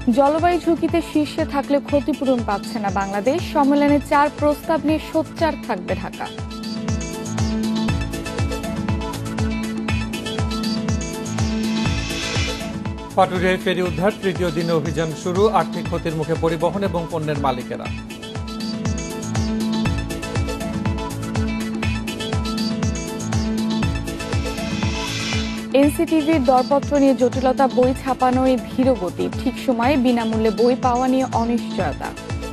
জলবায়ু ঝুঁকিতে শীর্ষে থাকলে ক্ষতিপূরণ পাচ্ছে না বাংলাদেশ, সম্মেলনে 4 প্রস্তাব নিয়ে সোচ্চার থাকবে ঢাকা। পাটুরিয়ায় ফেরি উদ্ধার, তৃতীয় দিনে অভিযান শুরু, আর্থিক ক্ষতির মুখে পরিবহন এবং পণ্যের মালিকেরা। এনসিটিভির দরপত্র নিয়ে জটিলতা, বই ছাপানোয় ধীরগতি, ঠিক সময়ে বিনামূল্যে বই পাওয়া নিয়ে অনিশ্চয়তা।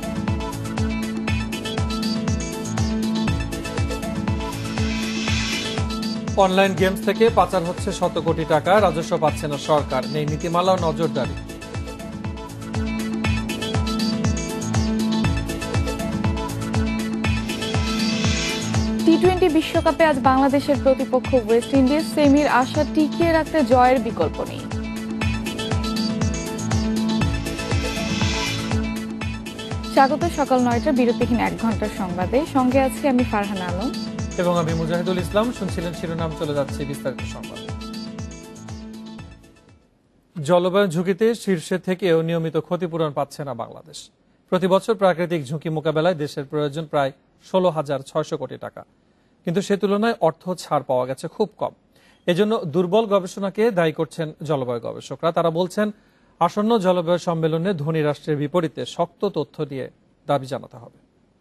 অনলাইন গেমস থেকে পাচার হচ্ছে শত কোটি টাকা, রাজস্ব পাচ্ছে না সরকার, নেই নীতিমালা ও নজরদারি। টি-20 বিশ্বকাপে আজ বাংলাদেশের প্রতিপক্ষ ওয়েস্ট ইন্ডিজ, সেমির আশা টিকিয়ে রাখতে জয়ের বিকল্প নেই। স্বাগত সকাল 9টার বিরতিহীন 1 ঘন্টার সংবাদে, সঙ্গে আছি আমি ফারহানা আলম এবং আমি মুজাহিদুল ইসলাম। শুনছিলেন শিরোনাম, চলে যাচ্ছে বিস্তারিত সংবাদ। জলবায়ু ঝুঁকিতে শীর্ষে থেকেও নিয়মিত ক্ষতিপূরণ পাচ্ছে না বাংলাদেশ। প্রতি বছর প্রাকৃতিক ঝুঁকি মোকাবেলায় দেশের প্রয়োজন প্রায় 16,600 কোটি টাকা, কিন্তু সে তুলনায় অর্থ ছাড় পাওয়া গেছে খুব কম। এজন্য দুর্বল গবেষণাকে দায়ী করছেন জলবায়ু গবেষকরা। তারা বলছেন, আসন্ন জলবায়ু সম্মেলনে ধনী রাষ্ট্রের বিপরীতে শক্ত তথ্য দিয়ে দাবি জানাতে হবে।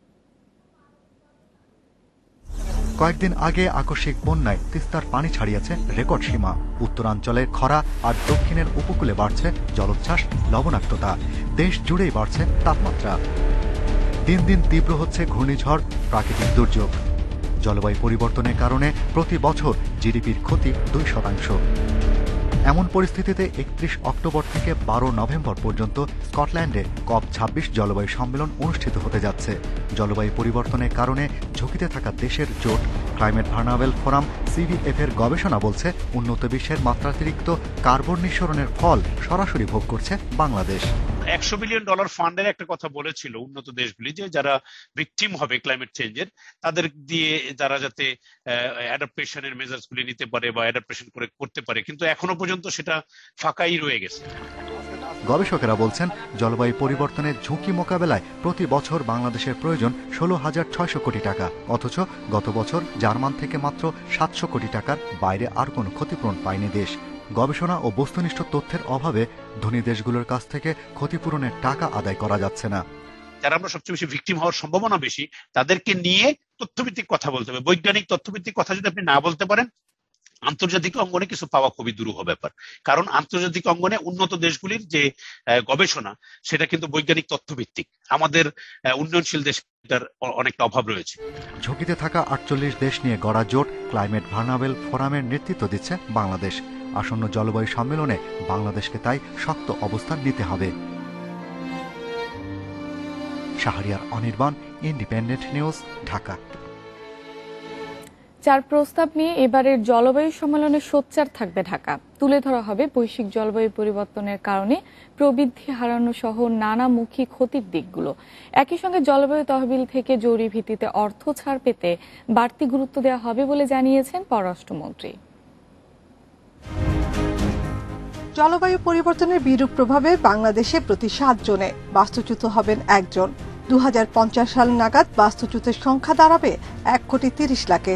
কয়েকদিন আগে আকস্মিক বন্যায় তিস্তার পানি ছাড়িয়েছে রেকর্ড সীমা। উত্তরাঞ্চলের খরা আর দক্ষিণের উপকূলে বাড়ছে জলোচ্ছ্বাস, লবণাক্ততা। দেশ জুড়েই বাড়ছে তাপমাত্রা। দিন দিন তীব্র হচ্ছে ঘূর্ণিঝড়, প্রাকৃতিক দুর্যোগ। জলবায়ু পরিবর্তনের কারণে প্রতি বছর জিডিপির ক্ষতি 2%। এমন পরিস্থিতিতে 31 অক্টোবর থেকে 12 নভেম্বর পর্যন্ত স্কটল্যান্ডে COP26 জলবায়ু সম্মেলন অনুষ্ঠিত হতে যাচ্ছে। জলবায়ু পরিবর্তনের কারণে ঝুঁকিতে থাকা দেশের জোট ক্লাইমেট ভার্নাবেল ফোরাম CVF এর গবেষণা বলছে, উন্নত বিশ্বের মাত্রাতিরিক্ত কার্বন নিঃসরণের ফল সরাসরি ভোগ করছে বাংলাদেশ। $100 বিলিয়ন ফান্ডের একটা কথা বলেছিল উন্নত দেশগুলি, যে যারা ভিকটিম হবে ক্লাইমেট চেঞ্জের, তাদের দিয়ে যারা যাতে অ্যাডাপ্টেশনের মেজার্স গুলি নিতে পারে বা অ্যাডাপ্টেশন করতে পারে, কিন্তু এখনো পর্যন্ত সেটা ফাঁকাই রয়ে গেছে। গবেষকেরা বলছেন, জলবায়ু পরিবর্তনের ঝুঁকি মোকাবেলায় প্রতি বছর বাংলাদেশের প্রয়োজন 16,600 কোটি টাকা, অথচ গত বছর জার্মান থেকে মাত্র 700 কোটি টাকার বাইরে আর কোনো ক্ষতিপূরণ পায়নি দেশ। গবেষণা ও বস্তুনিষ্ঠ তথ্যের অভাবে ধনী দেশগুলোর কাছ থেকে ক্ষতিপূরণের টাকা আদায় করা যাচ্ছে না। যারা আমরা সবচেয়ে বেশি ভিকটিম হওয়ার সম্ভাবনা বেশি, তাদেরকে নিয়ে তথ্যভিত্তিক কথা বলতে হবে। বৈজ্ঞানিক তথ্যভিত্তিক কথা যদি আপনি না বলতে পারেন, আন্তর্জাতিক অঙ্গনে কিছু পাওয়া খুবই দুরূহ ব্যাপার। কারণ আন্তর্জাতিক অঙ্গনে উন্নত দেশগুলির যে গবেষণা, সেটা কিন্তু বৈজ্ঞানিক তথ্যভিত্তিক। আমাদের উন্নয়নশীল দেশটার অনেকটা অভাব রয়েছে। ঝুঁকিতে থাকা 48 দেশ নিয়ে গড়া জোট ক্লাইমেট ভার্নাবেল ফোরামের নেতৃত্ব দিচ্ছে বাংলাদেশ। আসন্ন জলবায়ু সম্মেলনে বাংলাদেশকে তাই শক্ত অবস্থান নিতে হবে। Shahriar Anirban, independent news, Dhaka. 4 প্রস্তাব নিয়ে এবারের জলবায়ু সম্মেলনে সোচ্চার থাকবে ঢাকা। তুলে ধরা হবে বৈশ্বিক জলবায়ু পরিবর্তনের কারণে প্রবৃদ্ধি হারানো সহ নানামুখী ক্ষতির দিকগুলো। একই সঙ্গে জলবায়ু তহবিল থেকে জরুরি ভিত্তিতে অর্থ ছাড় পেতে বাড়তি গুরুত্ব দেওয়া হবে বলে জানিয়েছেন পররাষ্ট্রমন্ত্রী। জলবায়ু পরিবর্তনের বিরূপ প্রভাবে বাংলাদেশে প্রতি 7 জনে বাস্তুচ্যুত হবেন 1 জন। 2050 সাল নাগাদ বাস্তুচ্যুতের সংখ্যা দাঁড়াবে 1,30,00,000-এ।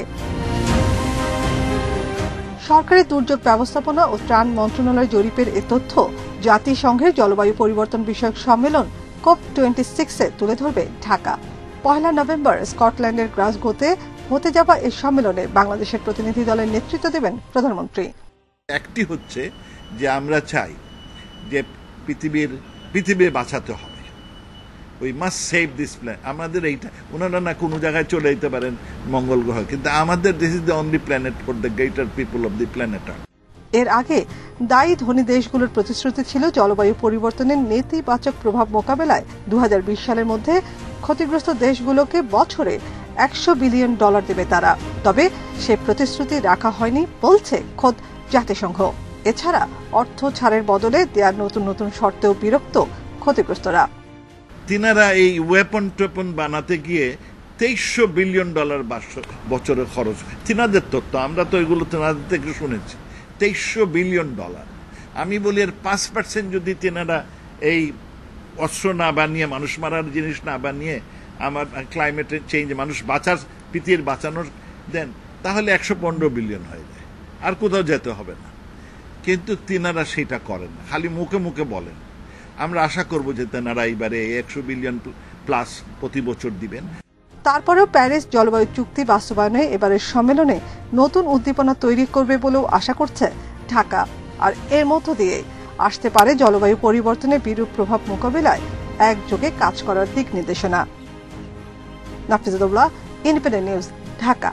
সরকারি দুর্যোগ ব্যবস্থাপনা ও ত্রাণ মন্ত্রণালয় জরিপের এ তথ্য জাতিসংঘের জলবায়ু পরিবর্তন বিষয়ক সম্মেলন COP26-এ তুলে ধরবে ঢাকা। 1 নভেম্বর স্কটল্যান্ডের গ্লাসগোতে হতে যাওয়া এই সম্মেলনে বাংলাদেশের প্রতিনিধি দলের নেতৃত্ব দেবেন প্রধানমন্ত্রী। একটি হচ্ছে যে আমরা চাই যে পৃথিবীর বাঁচাতে হবে। We must save this planet. আমাদের এইটা, ওনারা না কোনো জায়গায় চলে যেতে পারেন মঙ্গল গ্রহ, কিন্তু আমাদের this is the only planet for the greater people of the planet. এর আগে দায়ী ধনী দেশগুলোর প্রতিশ্রুতি ছিল জলবায়ু পরিবর্তনের নেতিবাচক প্রভাব মোকাবেলায় 2020 সালের মধ্যে ক্ষতিগ্রস্ত দেশগুলোকে বছরে $100 বিলিয়ন দেবে তারা। তবে সে প্রতিশ্রুতি রাখা হয়নি বলছে খোদ জাতিসংঘ। এছাড়া অর্থ ছাড়ের বদলে দেওয়ার নতুন নতুন শর্তেও বিরক্ত ক্ষতিগ্রস্তরা। তিনারা এই ওয়েপন টোপন বানাতে গিয়ে $2300 বিলিয়ন বছরে খরচ। তিনাদের তথ্য, আমরা তো এগুলো তিনাদের থেকে শুনেছি। $2300 বিলিয়ন। আমি বলি এর 5% যদি তিনারা এই অস্ত্র না বানিয়ে, মানুষ মারার জিনিস না বানিয়ে আমার ক্লাইমেট চেঞ্জ, মানুষ পৃথিবীর বাঁচানোর দেন, তাহলে 115 বিলিয়ন হয়ে যায়, আর কোথাও যেতে হবে না। কিন্তু তিনারা সেটা করেন না, খালি মুখে মুখে বলেন। আমরা আশা করব যে তেনারা এইবারে 100 বিলিয়ন প্লাস প্রতি বছর দিবেন। তারপরেও প্যারিস জলবায়ু চুক্তি বাস্তবায়নে এবারের সম্মেলনে নতুন উদ্দীপনা তৈরি করবে বলেও আশা করছে ঢাকা। আর এর মধ্য দিয়ে আসতে পারে জলবায়ু পরিবর্তনের বিরূপ প্রভাব মোকাবিলায় একযোগে কাজ করার দিক নির্দেশনা। Nafizullah, independent news, Dhaka.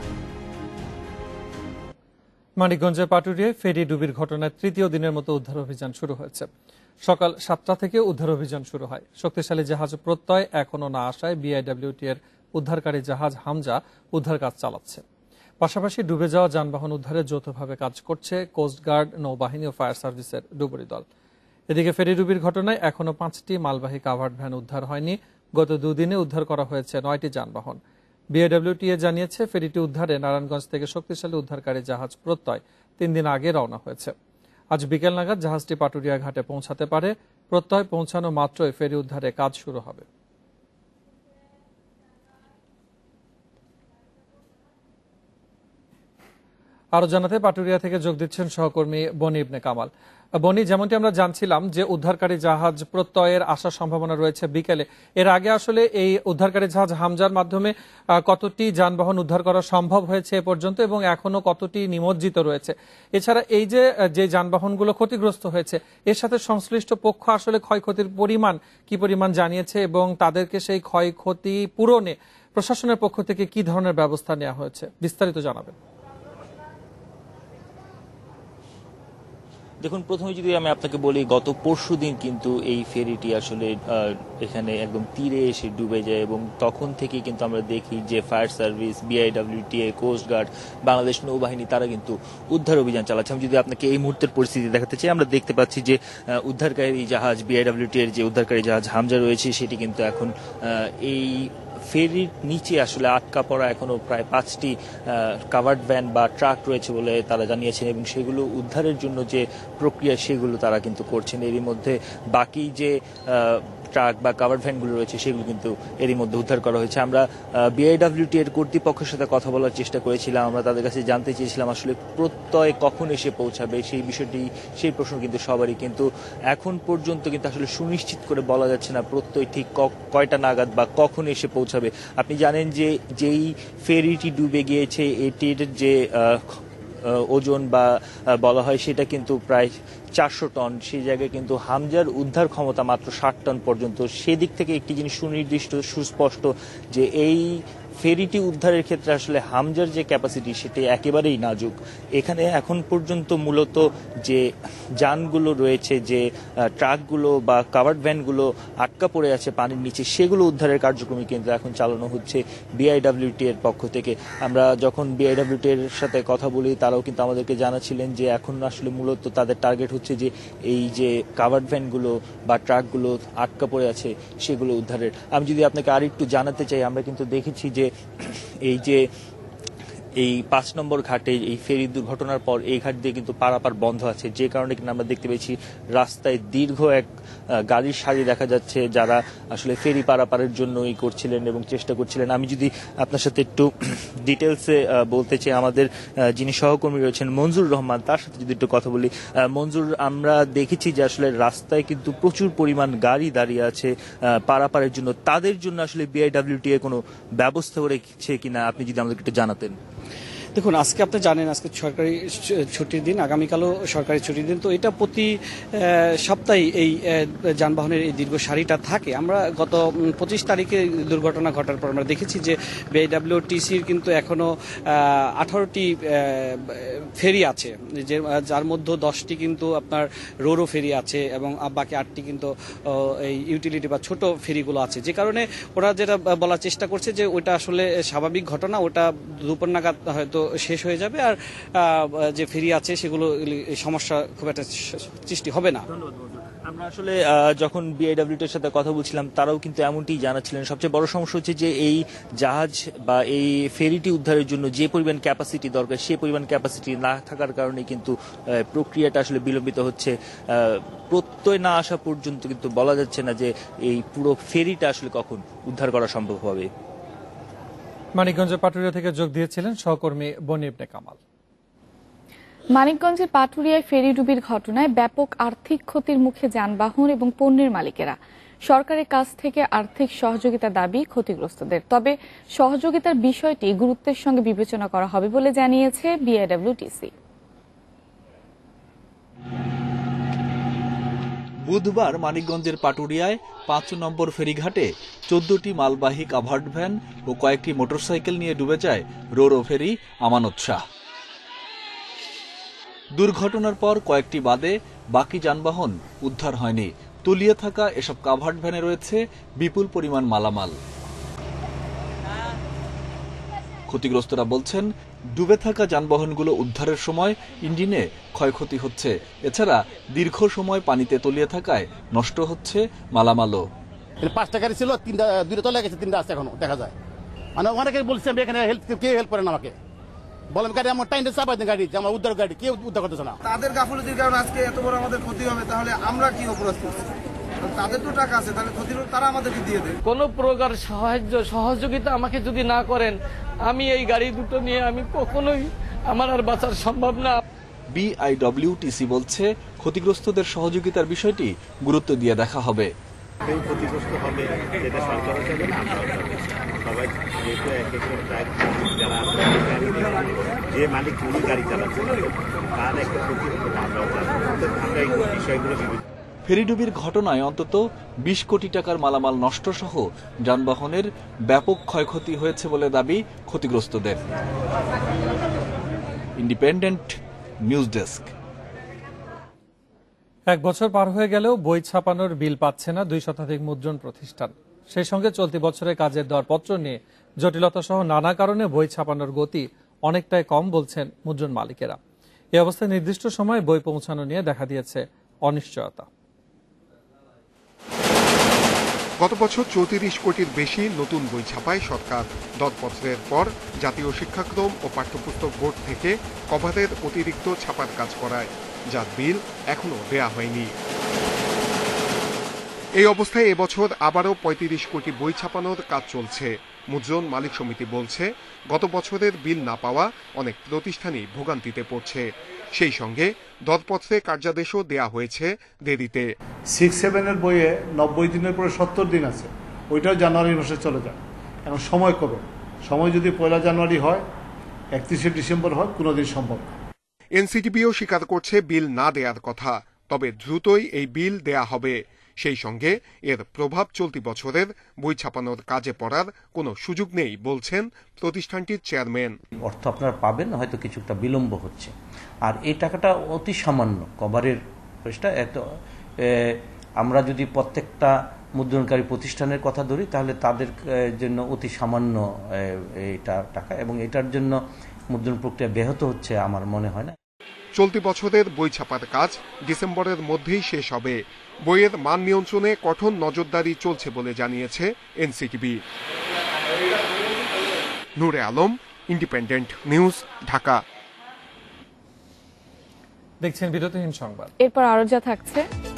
মানিকগঞ্জের পাটুরিয়ায় ফেরি ডুবির ঘটনায় তৃতীয় দিনের মতো উদ্ধার অভিযান শুরু হয়েছে। সকাল 7টা থেকে উদ্ধার অভিযান শুরু হয়। শক্তিশালী জাহাজ প্রত্যয় এখনো না আসায় বিআইডব্লিউটি এর উদ্ধারকারী জাহাজ হামজা উদ্ধার কাজ চালাচ্ছে। পাশাপাশি ডুবে যাওয়া যানবাহন উদ্ধারে যৌথভাবে কাজ করছে কোস্টগার্ড, নৌবাহিনী ও ফায়ার সার্ভিসের ডুবুরি দল। এদিকে ফেরি ডুবির ঘটনায় এখনো 5টি মালবাহী কাভার্ড ভ্যান উদ্ধার হয়নি। গত দুদিনে উদ্ধার করা হয়েছে 9টি যানবাহন। বিআইডব্লিউটিএ জানিয়েছে ফেরিটি উদ্ধারে নারায়ণগঞ্জ থেকে শক্তিশালী উদ্ধারকারী জাহাজ প্রত্যয় 3 দিন আগে রওনা হয়েছে। আজ বিকেল নাগাদ জাহাজটি পাটুরিয়া ঘাটে পৌঁছাতে পারে। প্রত্যয় পৌঁছানো মাত্রই ফেরি উদ্ধারে কাজ শুরু হবে। আরো জানাতে পাটুরিয়া থেকে যোগ দিচ্ছেন সহকর্মী বনি ইবনে কামাল। বনি, যেমনটি আমরা জানছিলাম যে উদ্ধারকারী জাহাজ প্রত্যয়ের আসার সম্ভাবনা রয়েছে বিকেলে, এর আগে আসলে এই উদ্ধারকারী জাহাজ হামজার মাধ্যমে কতটি যানবাহন উদ্ধার করা সম্ভব হয়েছে এ পর্যন্ত এবং এখনো কতটি নিমজ্জিত রয়েছে? এছাড়া এই যে যানবাহনগুলো ক্ষতিগ্রস্ত হয়েছে এর সাথে সংশ্লিষ্ট পক্ষ আসলে ক্ষয়ক্ষতির পরিমাণ কি পরিমাণ জানিয়েছে এবং তাদেরকে সেই ক্ষয়ক্ষতি পূরণে প্রশাসনের পক্ষ থেকে কি ধরনের ব্যবস্থা নেওয়া হয়েছে, বিস্তারিত জানাবেন। দেখুন, প্রথমে যদি আমি আপনাকে বলি, গত পরশুদিন কিন্তু এই ফেরিটি আসলে এখানে একদম তীরে এসে ডুবে যায় এবং তখন থেকে কিন্তু আমরা দেখি যে fire service, BIWTA, coast guard, Bangladesh নৌবাহিনী তারা কিন্তু উদ্ধার অভিযান চালাচ্ছে। আমি যদি আপনাকে এই মুহূর্তের পরিস্থিতি দেখাতে চাই, আমরা দেখতে পাচ্ছি যে উদ্ধারকারী জাহাজ বিআইডব্লিউটিএর যে উদ্ধারকারী জাহাজ হামজা রয়েছে সেটি কিন্তু এখন এই ফেরির নিচে আসলে আটকা পড়া এখনো প্রায় 5টি কাভার্ড ভ্যান বা ট্রাক রয়েছে বলে তারা জানিয়েছেন এবং সেগুলো উদ্ধারের জন্য যে প্রক্রিয়া সেগুলো তারা কিন্তু করছেন। এরই মধ্যে বাকি যে ট্রাক বা কাভার্ড ভ্যানগুলো রয়েছে সেগুলো কিন্তু এরই মধ্যে উদ্ধার করা হয়েছে। আমরা বিআইডব্লিউটি এর কর্তৃপক্ষের সাথে কথা বলার চেষ্টা করেছিলাম। আমরা তাদের কাছে জানতে চেয়েছিলাম আসলে প্রত্যয় কখন এসে পৌঁছাবে, সেই প্রশ্ন কিন্তু সবারই, কিন্তু এখন পর্যন্ত কিন্তু আসলে সুনিশ্চিত করে বলা যাচ্ছে না প্রত্যয় ঠিক কয়টা নাগাদ বা কখন এসে পৌঁছাবে। আপনি জানেন যে যেই ফেরিটি ডুবে গিয়েছে এটির যে ওজন বা বলা হয় সেটা কিন্তু প্রায় 400 টন। সেই জায়গায় কিন্তু হামজার উদ্ধার ক্ষমতা মাত্র 60 টন পর্যন্ত। সেদিক থেকে একটি জিনিস সুনির্দিষ্ট, সুস্পষ্ট যে এই ফেরিটি উদ্ধারের ক্ষেত্রে আসলে হামজার যে ক্যাপাসিটি সেটি একেবারেই নাজুক। এখানে এখন পর্যন্ত মূলত যে যানগুলো রয়েছে, যে ট্রাকগুলো বা কাভার্ড ভ্যানগুলো আটকা পড়ে আছে পানির নিচে, সেগুলো উদ্ধারের কার্যক্রমই কিন্তু এখন চালানো হচ্ছে বিআইডব্লিউটি এর পক্ষ থেকে। আমরা যখন বিআইডব্লিউটি এর সাথে কথা বলি তারাও কিন্তু আমাদেরকে জানাচ্ছিলেন যে এখন আসলে মূলত তাদের টার্গেট হচ্ছে যে এই যে কাভার্ড ভ্যানগুলো বা ট্রাকগুলো আটকা পড়ে আছে সেগুলো উদ্ধারের। আমি যদি আপনাকে আর একটু জানাতে চাই, আমরা কিন্তু দেখেছি যে এই 5 নম্বর ঘাটে এই ফেরি দুর্ঘটনার পর এই ঘাট দিয়ে কিন্তু পারাপার বন্ধ আছে, যে কারণে কিন্তু আমরা দেখতে পেয়েছি রাস্তায় দীর্ঘ এক গাড়ির সারি দেখা যাচ্ছে যারা আসলে ফেরি পারাপারের জন্যই করছিলেন এবং চেষ্টা করছিলেন। আমি যদি আপনার সাথে একটু ডিটেলসে বলতে চাই, আমাদের যিনি সহকর্মী রয়েছেন মঞ্জুর রহমান, তার সাথে যদি একটু কথা বলি। মঞ্জুর, আমরা দেখেছি যে আসলে রাস্তায় কিন্তু প্রচুর পরিমাণ গাড়ি দাঁড়িয়ে আছে পারাপারের জন্য, তাদের জন্য আসলে বিআইডব্লিউটিএ কোনো ব্যবস্থা করেছে কিনা আপনি যদি আমাদেরকে একটু জানাতেন। দেখুন, আজকে আপনি জানেন আজকে সরকারি ছুটির দিন, আগামীকালও সরকারি ছুটির দিন, তো এটা প্রতি সপ্তাহে এই যানবাহনের এই দীর্ঘ সারিটা থাকে। আমরা গত 25 তারিখে দুর্ঘটনা ঘটার পর আমরা দেখেছি যে বিআইডব্লিউটিসির কিন্তু এখনো 18টি ফেরি আছে, যার মধ্যে 10টি কিন্তু আপনার রোরো ফেরি আছে এবং বাকি 8টি কিন্তু এই ইউটিলিটি বা ছোট ফেরিগুলো আছে, যে কারণে ওরা যেটা বলার চেষ্টা করছে যে ওটা আসলে স্বাভাবিক ঘটনা, ওটা দুপুর নাগাদ হয়তো শেষ হয়ে যাবে আর যে ফেরি আছে সেগুলো সমস্যা খুব একটা সৃষ্টি হবে না। ধন্যবাদ। আমরা আসলে যখন বিআইডব্লিউটির সাথে কথা বলছিলাম তারাও কিন্তু এমনটি জানাচ্ছিলেন। সবচেয়ে বড় সমস্যা হচ্ছে যে এই জাহাজ বা এই ফেরিটি উদ্ধারের জন্য যে পরিমাণ ক্যাপাসিটি দরকার সেই পরিমাণ ক্যাপাসিটি না থাকার কারণে কিন্তু প্রক্রিয়াটা আসলে বিলম্বিত হচ্ছে। প্রত্যয় না আসা পর্যন্ত কিন্তু বলা যাচ্ছে না যে এই পুরো ফেরিটা আসলে কখন উদ্ধার করা সম্ভব হবে। মানিকগঞ্জের পাটুরিয়া থেকে যোগ দিয়েছিলেন সহকর্মী বনি ইবনে কামাল। মানিকগঞ্জের পাটুরিয়ায় ফেরি ডুবির ঘটনায় ব্যাপক আর্থিক ক্ষতির মুখে যানবাহন এবং পণ্যের মালিকেরা। সরকারের কাছ থেকে আর্থিক সহযোগিতা দাবি ক্ষতিগ্রস্তদের, তবে সহযোগিতার বিষয়টি গুরুত্বের সঙ্গে বিবেচনা করা হবে বলে জানিয়েছে বিআইডব্লিউটিসি। বুধবার মানিকগঞ্জের পাটুরিয়ায় ৫ নম্বর ফেরিঘাটে ১৪টি মালবাহী কাভার্ড ভ্যান ও কয়েকটি মোটরসাইকেল নিয়ে ডুবে যায় রোরো ফেরি আমানত শাহ। দুর্ঘটনার পর কয়েকটি বাদে বাকি যানবাহন উদ্ধার হয়নি। তলিয়ে থাকা এসব কাভার্ড ভ্যানে রয়েছে বিপুল পরিমাণ মালামাল। ক্ষতিগ্রস্তরা বলছেন, ডুবে থাকা যানবাহনগুলো উদ্ধারের সময় ইঞ্জিনে ক্ষয়ক্ষতি হচ্ছে। এছাড়া দীর্ঘ সময় পানিতে তলিয়ে থাকায় নষ্ট হচ্ছে মালামালও। 5টা গাড়ি ছিল, 2টা তলে গেছে, 3টা আছে এখনো দেখা যায়। মানে অনেকে বলছে এখানে হেল্প করেন আমাকে, বলেন গাড়ি আমার টাইমটা চাপাই দেন, গাড়ি আমার উদ্ধার গাড়ি কেউ উদ্ধার করতেছে না। তাদের গাফলতির কারণে আজকে এত বড় আমাদের ক্ষতি হবে, তাহলে আমরা কি অপরাধ করছি? তাদের তো টাকা আছে, তাহলে ক্ষতি তারা আমাদেরকে দিয়ে দেয়। কোনো প্রকার সহযোগিতা আমাকে যদি না করেন, আমি এই গাড়ি দুটো নিয়ে আমি কখনোই আমার আর বাঁচার সম্ভব না। বিআইডব্লিউটিসি বলছে, ক্ষতিগ্রস্তদের সহযোগিতার বিষয়টি গুরুত্ব দিয়ে দেখা হবে। কেউ ক্ষতিগ্রস্ত হবে যেটা সরকারও চাবে না, আমরাও চাবে। সবাই যেহেতু এক যারা যে মালিক উনি গাড়ি চালাচ্ছে তার একটা ক্ষতি হতে আমরাও চাবো। আমরা এই বিষয়গুলো ফেরিডুবির ঘটনায় অন্তত ২০ কোটি টাকার মালামাল নষ্ট সহ যানবাহনের ব্যাপক ক্ষয়ক্ষতি হয়েছে বলে দাবি ক্ষতিগ্রস্তদের। Independent news desk. ১ বছর পার হয়ে গেলেও বই ছাপানোর বিল পাচ্ছে না ২ শতাধিক মুদ্রণ প্রতিষ্ঠান। সেই সঙ্গে চলতি বছরে কাজের দরপত্র নিয়ে জটিলতা সহ নানা কারণে বই ছাপানোর গতি অনেকটাই কম বলছেন মুদ্রণ মালিকেরা। এই অবস্থায় নির্দিষ্ট সময়ে বই পৌঁছানো নিয়ে দেখা দিয়েছে অনিশ্চয়তা। গত বছর ৩৪ কোটির বেশি নতুন বই ছাপায় সরকার। দরপত্রের পর জাতীয় শিক্ষাক্রম ও পাঠ্যপুস্তক বোর্ড থেকে কভারের অতিরিক্ত ছাপার কাজ করায়, যার বিল এখনো দেয়া হয়নি। এই অবস্থায় এবছর আবারও ৩৫ কোটি বই ছাপানোর কাজ চলছে। মুদ্রণ মালিক সমিতি বলছে, গত বছরের বিল না পাওয়া অনেক প্রতিষ্ঠানই ভোগান্তিতে পড়ছে। সেই সঙ্গে দরপত্রে কার্যাদেশও দেয়া হয়েছে দেরিতে। 6-7 বইয়ে 90 দিনের পরে 70 দিন আছে, ওইটাও জানুয়ারি মাসে চলে যায়। এখন সময় কবে? সময় যদি 1 জানুয়ারি হয়, 31শে ডিসেম্বর হয়, কোনোদিন সম্ভব না। এনসিটিবিও স্বীকার করছে বিল না দেওয়ার কথা, তবে দ্রুতই এই বিল দেয়া হবে। সেই সঙ্গে এর প্রভাব চলতি বছরের বই ছাপানোর কাজে পড়ার কোনো সুযোগ নেই বলছেন প্রতিষ্ঠানটির চেয়ারম্যান। অর্থ আপনারা পাবেন, হয়তো কিছুটা বিলম্ব হচ্ছে, আর এই টাকাটা অতি সামান্য কভারের। আমরা যদি প্রত্যেকটা মুদ্রণকারী প্রতিষ্ঠানের কথা ধরি তাহলে তাদের জন্য অতি সামান্য এটা টাকা, এবং এটার জন্য মুদ্রণ প্রক্রিয়া ব্যাহত হচ্ছে আমার মনে হয় না। চলতি বছরের বই ছাপার কাজ ডিসেম্বরের মধ্যেই শেষ হবে। বইয়ের মান নিয়ন্ত্রণে কঠোর নজরদারি চলছে বলে জানিয়েছে NCTB. Nure Alam, independent news, Dhaka. দেখছেন বিরতিহীন সংবাদ। এরপর আরো যা থাকছে,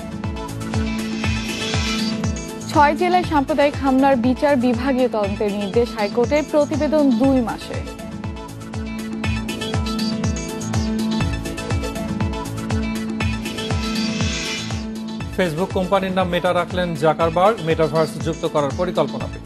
6 জেলায় সাম্প্রদায়িক হামলার বিচার বিভাগীয় তদন্তের নির্দেশ হাইকোর্টের, প্রতিবেদন 2 মাসে। ফেসবুক কোম্পানির নাম মেটা রাখলেন জাকারবার্গ, মেটাভার্স যুক্ত করার পরিকল্পনা পেশ।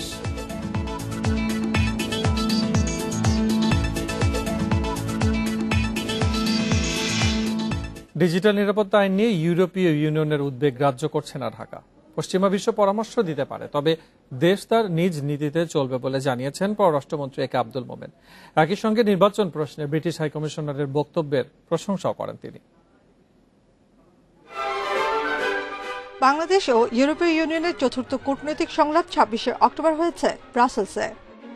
ডিজিটাল নিরাপত্তা আইন নিয়ে ইউরোপীয় ইউনিয়নের উদ্বেগ গ্রাহ্য করছে না ঢাকা। পশ্চিমা বিশ্ব পরামর্শ দিতে পারে, তবে দেশ তার নিজ নীতিতে চলবে বলে জানিয়েছেন পররাষ্ট্রমন্ত্রী একে আব্দুল মোমেন। একই সঙ্গে নির্বাচন প্রশ্নে ব্রিটিশ হাইকমিশনারের বক্তব্যের প্রশংসাও করেন তিনি। বাংলাদেশ ও ইউরোপীয় ইউনিয়নের চতুর্থ কূটনৈতিক সংলাপ 26শে অক্টোবর হয়েছে ব্রাসেলসে।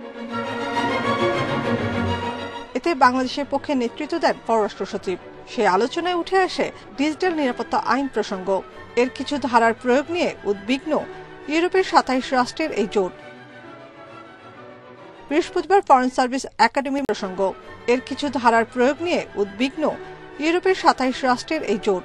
এতে বাংলাদেশের পক্ষে নেতৃত্ব দেন পররাষ্ট্র সচিব। সেই আলোচনায় উঠে আসে ডিজিটাল নিরাপত্তা আইন প্রসঙ্গ। এর কিছু ধারার প্রয়োগ নিয়ে উদ্বিগ্ন ইউরোপের ২৭ রাষ্ট্রের এই জোট। বৃহস্পতিবার ফরেন সার্ভিস একাডেমি প্রসঙ্গ, এর কিছু ধারার প্রয়োগ নিয়ে উদ্বিগ্ন ইউরোপের ২৭ রাষ্ট্রের এই জোট।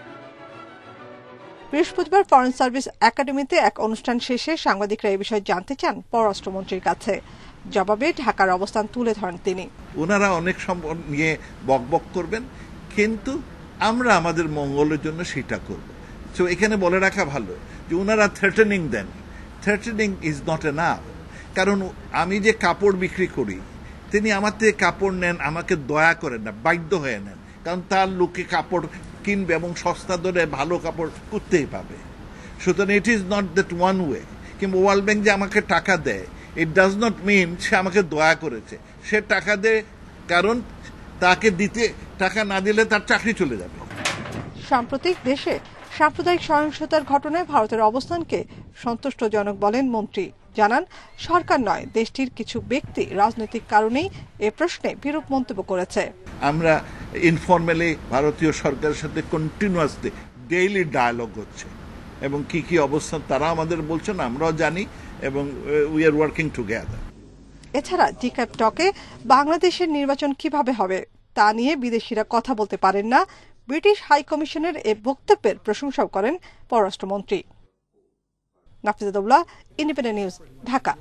বৃহস্পতিবার ফরেন সার্ভিস একাডেমিতে এক অনুষ্ঠান শেষে সাংবাদিকরা এই বিষয়ে জানতে চান পররাষ্ট্রমন্ত্রীর কাছে। জবাবে ঢাকার অবস্থান তুলে ধরেন তিনি। ওনারা অনেক সম্পদ নিয়ে বকবক করবেন, কিন্তু আমরা আমাদের মঙ্গলের জন্য সেটা করব। তো এখানে বলে রাখা ভালো যে ওনারা থ্রেটেনিং দেন, থ্রেটেনিং ইজ নট এনাফ। কারণ আমি যে কাপড় বিক্রি করি, তিনি আমার থেকে কাপড় নেন, আমাকে দয়া করেন না, বাধ্য হয়ে নেন, কারণ তার লোকে কাপড় কিনবে এবং সস্তা দরে ভালো কাপড় করতেই পাবে। সুতরাং it is not that one way. কিংবা ওয়ার্ল্ড ব্যাংক যে আমাকে টাকা দেয়, ইট ডাজ নট মিন সে আমাকে দয়া করেছে। সে টাকা দেয় কারণ তাকে দিতে, টাকা না দিলে তার চাকরি চলে যাবে। সাম্প্রতিক দেশে সাম্প্রদায়িক সহিংসতার ঘটনায় ভারতের অবস্থানকে সন্তুষ্টজনক বলেন মন্ত্রী। জানান, সরকার নয়, দেশটির কিছু ব্যক্তি রাজনৈতিক কারণেই এ প্রশ্নে বিরূপ মন্তব্য করেছে। আমরা ইনফরমালি ভারতীয় সরকারের সাথে কন্টিনিউয়াসলি ডেইলি ডায়ালগ হচ্ছে এবং কি কি অবস্থান তারা আমাদের বলছেন আমরাও জানি এবং উই আর ওয়ার্কিং টুগেদার। এছাড়া জিক্যাপ টকে বাংলাদেশের নির্বাচন কিভাবে হবে তা নিয়ে বিদেশিরা কথা বলতে পারেন না, ব্রিটিশ হাই কমিশনের এ বক্তব্যের প্রশংসাও করেন পররাষ্ট্রমন্ত্রী। Nafizatullah, independent news, Dhaka.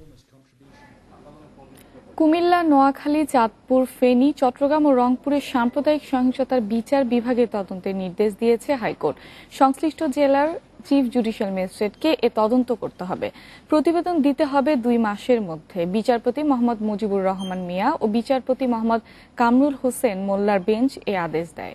কুমিল্লা, নোয়াখালী, চাঁদপুর, ফেনী, চট্টগ্রাম ও রংপুরের সাম্প্রদায়িক সহিংসতার বিচার বিভাগের তদন্তের নির্দেশ দিয়েছে হাইকোর্ট। সংশ্লিষ্ট জেলার চিফ জুডিশিয়াল ম্যাজিস্ট্রেটকে এ তদন্ত করতে হবে। প্রতিবেদন দিতে হবে ২ মাসের মধ্যে। বিচারপতি মোহাম্মদ মুজিবুর রহমান মিয়া ও বিচারপতি মোহাম্মদ কামরুল হোসেন মোল্লার বেঞ্চ এ আদেশ দেয়।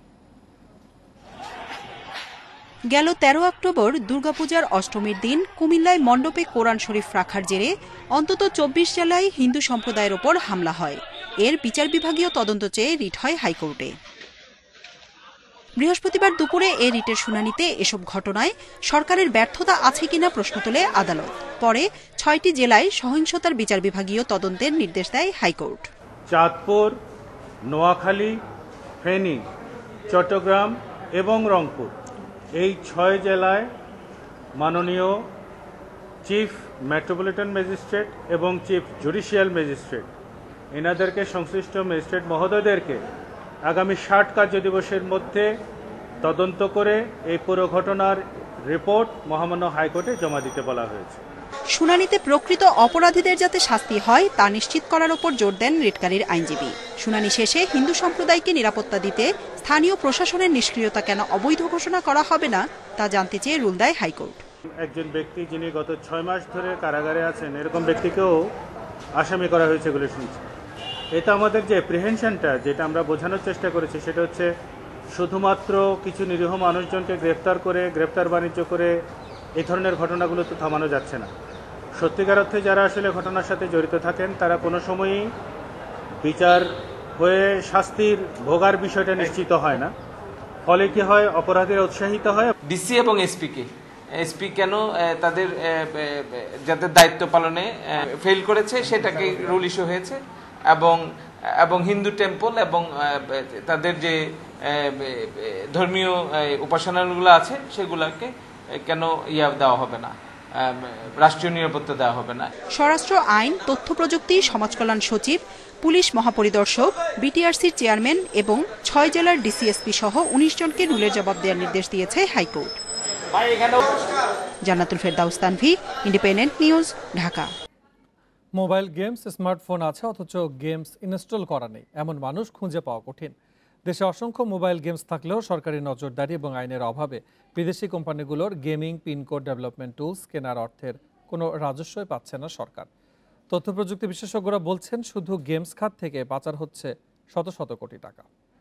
গেল ১৩ অক্টোবর দুর্গাপূজার অষ্টমীর দিন কুমিল্লায় মণ্ডপে কোরআন শরীফ রাখার জেরে অন্তত ২৪ জেলায় হিন্দু সম্প্রদায়ের ওপর হামলা হয়। এর বিচার বিভাগীয় তদন্ত চেয়ে রিট হয় হাইকোর্টে। বৃহস্পতিবার দুপুরে এ রিটের শুনানিতে এসব ঘটনায় সরকারের ব্যর্থতা আছে কিনা প্রশ্ন তোলে আদালত। পরে ৬টি জেলায় সহিংসতার বিচার বিভাগীয় তদন্তের নির্দেশ দেয় হাইকোর্ট। চাঁদপুর, নোয়াখালী, ফেনী, চট্টগ্রাম এবং রংপুর এই ৬ জেলায় মাননীয় চিফ মেট্রোপলিটন ম্যাজিস্ট্রেট এবং চিফ জুডিশিয়াল ম্যাজিস্ট্রেট এনাদেরকে সংশ্লিষ্ট ম্যাজিস্ট্রেট মহোদয়দেরকে আগামী ৬০ কার্য দিবসের মধ্যে তদন্ত করে এই পুরো ঘটনার রিপোর্ট মহামান্য হাইকোর্টে জমা দিতে বলা হয়েছে। শুনানিতে প্রকৃত অপরাধীদের যাতে শাস্তি হয় তা নিশ্চিত করার উপর জোর দেন রিটকারীর আইনজীবী। শুনানি শেষে হিন্দু সম্প্রদায়কে নিরাপত্তা দিতে স্থানীয় প্রশাসনের নিষ্ক্রিয়তা কেন অবৈধ ঘোষণা করা হবে না তা জানতে চেয়ে রুল দেয় হাইকোর্ট। একজন ব্যক্তি যিনি গত ৬ মাস ধরে কারাগারে আছেন, এরকম ব্যক্তিকেও আসামি করা হয়েছে বলে শুনছি। এটা আমাদের যে এপ্রিহেনশনটা, যেটা আমরা বোঝানোর চেষ্টা করেছি, সেটা হচ্ছে শুধুমাত্র কিছু নিরীহ মানুষজনকে গ্রেফতার করে গ্রেফতার বাণিজ্য করে এই ধরনের ঘটনাগুলো তো থামানো যাচ্ছে না। সত্যিকার অর্থে যারা আসলে ঘটনার সাথে জড়িত থাকেন তারা কোনো সময়ই বিচার হয়ে শাস্তির ভোগার বিষয়টা নিশ্চিত হয় না। ফলে কি হয়, অপরাধীরা উৎসাহিত হয়। ডিসি এবং এসপি কেন তাদের যাদের দায়িত্ব পালনে ফেল করেছে সেটাকে রুল ইস্যু হয়েছে এবং হিন্দু টেম্পল এবং তাদের যে ধর্মীয় উপাসনাগুলো আছে সেগুলোকে কেন দেওয়া হবে না, রাষ্ট্রীয় নিরাপত্তা দেওয়া হবে না। স্বরাষ্ট্র আইন, তথ্য প্রযুক্তি, সমাজ কল্যাণ সচিব, পুলিশ মহাপরিদর্শক, বিটিআরসির চেয়ারম্যান এবং ৬ জেলার ডিসিএসপি সহ ১৯ জনকে রুলের জবাব দেওয়ার নির্দেশ দিয়েছে high court. Jannatul Ferdous Tanvi, independent news, Dhaka. Mobile games, smartphone আছে অথচ গেমস ইনস্টল করা নেই, এমন মানুষ খুঁজে পাওয়া কঠিন। দেশে অসংখ্য মোবাইল গেমস থাকলেও সরকারি নজরদারি এবং আইনের অভাবে বিদেশি কোম্পানিগুলোর গেমিং পিনকোড ডেভেলপমেন্ট টুলস কেনার অর্থের কোনো রাজস্বই পাচ্ছে না সরকার। তথ্য প্রযুক্তি বিশেষজ্ঞরা বলছেন, শুধু গেমস খাত থেকে পাচার হচ্ছে শত শত কোটি টাকা।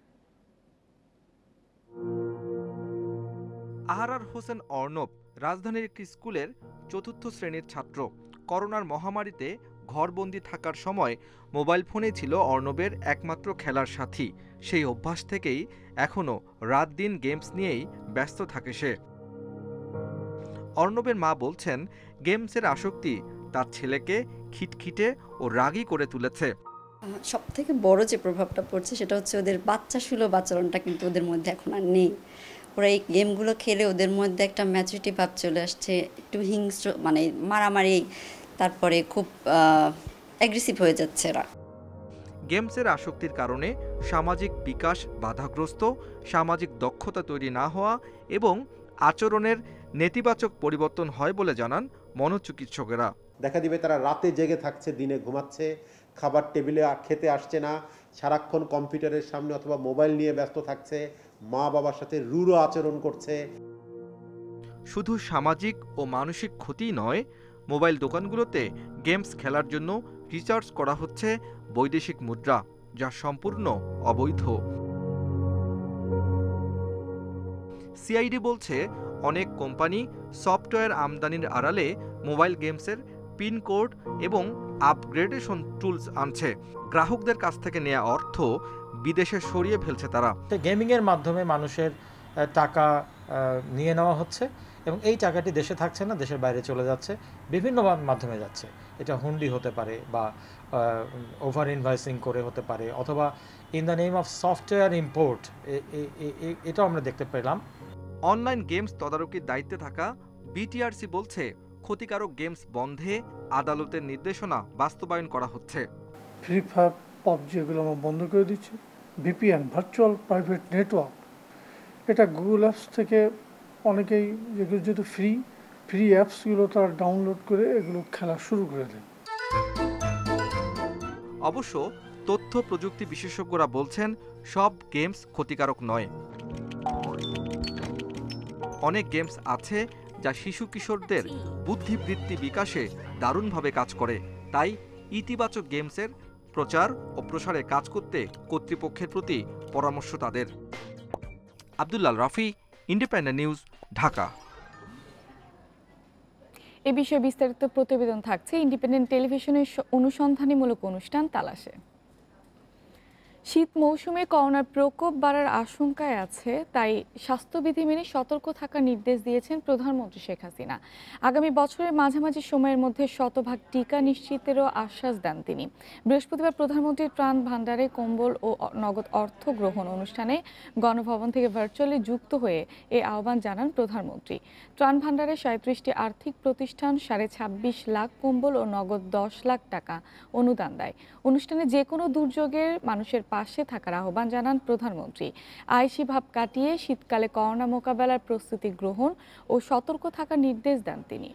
আহরার হোসেন অর্ণব রাজধানীর একটি স্কুলের ৪র্থ শ্রেণীর ছাত্র। করোনার মহামারীতে ঘরবন্দি থাকার সময় মোবাইল ফোনেই ছিল অর্ণবের একমাত্র খেলার সাথী। সেই অভ্যাস থেকেই এখনও রাত দিন গেমস নিয়েই ব্যস্ত থাকে সে। অর্ণবের মা বলছেন, গেমসের আসক্তি তার ছেলেকে খিটখিটে ও রাগী করে তুলেছে। সব থেকে বড় যে প্রভাবটা পড়ছে সেটা হচ্ছে ওদের বাচ্চাসুলভ আচরণটা কিন্তু ওদের মধ্যে এখন আর নেই। ওরা এই গেমগুলো খেলে ওদের মধ্যে একটা ম্যাচুরিটি ভাব চলে আসছে, একটু হিংস্র মানে মারামারি, তারপরে খুব অ্যাগ্রেসিভ হয়ে যাচ্ছে এরা। গেমসের আসক্তির কারণে সামাজিক বিকাশ বাধাগ্রস্ত, সামাজিক দক্ষতা তৈরি না হওয়া এবং আচরণের নেতিবাচক পরিবর্তন হয় বলে জানান মনোচিকিৎসকেরা। দেখা দিবে তারা রাতে জেগে থাকছে, দিনে ঘুমাচ্ছে, খাবার টেবিলে খেতে আসছে না, সারাক্ষণ কম্পিউটারের সামনে অথবা মোবাইল নিয়ে ব্যস্ত থাকছে, মা বাবার সাথে রূঢ় আচরণ করছে। শুধু সামাজিক ও মানসিক ক্ষতি নয়, মোবাইল দোকানগুলোতে গেমস খেলার জন্য রিচার্জ করা হচ্ছে বৈদেশিক মুদ্রা, যা সম্পূর্ণ অবৈধ। সিআইডি বলছে অনেক কোম্পানি সফটওয়্যার আমদানির আড়ালে মোবাইল গেমসের পিন কোড এবং আপগ্রেডেশন টুলস আনছে। গ্রাহকদের কাছ থেকে নেওয়া অর্থ বিদেশে সরিয়ে ফেলছে তারা। গেমিংয়ের মাধ্যমে মানুষের টাকা নিয়ে নেওয়া হচ্ছে এবং এই টাকাটি দেশে থাকছে না, দেশের বাইরে চলে যাচ্ছে, বিভিন্ন মাধ্যমে যাচ্ছে। এটা হুন্ডি হতে পারে বা ওভার ইনভয়েসিং করে হতে পারে, অথবা in the name of software import, এটাও আমরা দেখতে পেলাম। অনলাইন গেমস তদারকির দায়িত্বে থাকা বিটিআরসি বলছে ক্ষতিকারক গেমস বন্ধে আদালতের নির্দেশনা বাস্তবায়ন করা হচ্ছে। ফ্রি ফায়ার, পাবজি এগুলো আমরা বন্ধ করে দিচ্ছি। ভিপিএন, ভার্চুয়াল প্রাইভেট নেটওয়ার্ক, এটা গুগল অ্যাপস থেকে অনেকেই যেহেতু ফ্রি অ্যাপসগুলো তারা ডাউনলোড করে এগুলো খেলা শুরু করে দেয়। অবশ্য তথ্য প্রযুক্তি বিশেষজ্ঞরা বলছেন সব গেমস ক্ষতিকারক নয়। অনেক গেমস আছে যা শিশু কিশোরদের বুদ্ধিবৃত্তি বিকাশে দারুণভাবে কাজ করে, তাই ইতিবাচক গেমসের প্রচার ও প্রসারে কাজ করতে কর্তৃপক্ষের প্রতি পরামর্শ তাদের। Abdullah Rafi, independent news, Dhaka. এ বিষয়ে বিস্তারিত প্রতিবেদন থাকছে ইন্ডিপেন্ডেন্ট টেলিভিশনের অনুসন্ধানীমূলক অনুষ্ঠান তালাশে। শীত মৌসুমে করোনার প্রকোপ বাড়ার আশঙ্কায় আছে, তাই স্বাস্থ্যবিধি মেনে সতর্ক থাকার নির্দেশ দিয়েছেন প্রধানমন্ত্রী শেখ হাসিনা। আগামী বছরের মাঝামাঝি সময়ের মধ্যে 100% টিকা নিশ্চিতেরও আশ্বাস দেন তিনি। বৃহস্পতিবার প্রধানমন্ত্রীর ত্রাণ ভাণ্ডারে কম্বল ও নগদ অর্থ গ্রহণ অনুষ্ঠানে গণভবন থেকে ভার্চুয়ালি যুক্ত হয়ে এ আহ্বান জানান প্রধানমন্ত্রী। ত্রাণ ভাণ্ডারে 37টি আর্থিক প্রতিষ্ঠান 26.5 লাখ কম্বল ও নগদ 10 লাখ টাকা অনুদান দেয়। অনুষ্ঠানে যে কোনো দুর্যোগের মানুষের পাশে থাকার আহ্বান জানান প্রধানমন্ত্রী। আইসি ভাব কাটিয়ে শীতকালে করোনা মোকাবেলার প্রস্তুতি গ্রহণ ও সতর্ক থাকার নির্দেশ দেন তিনি।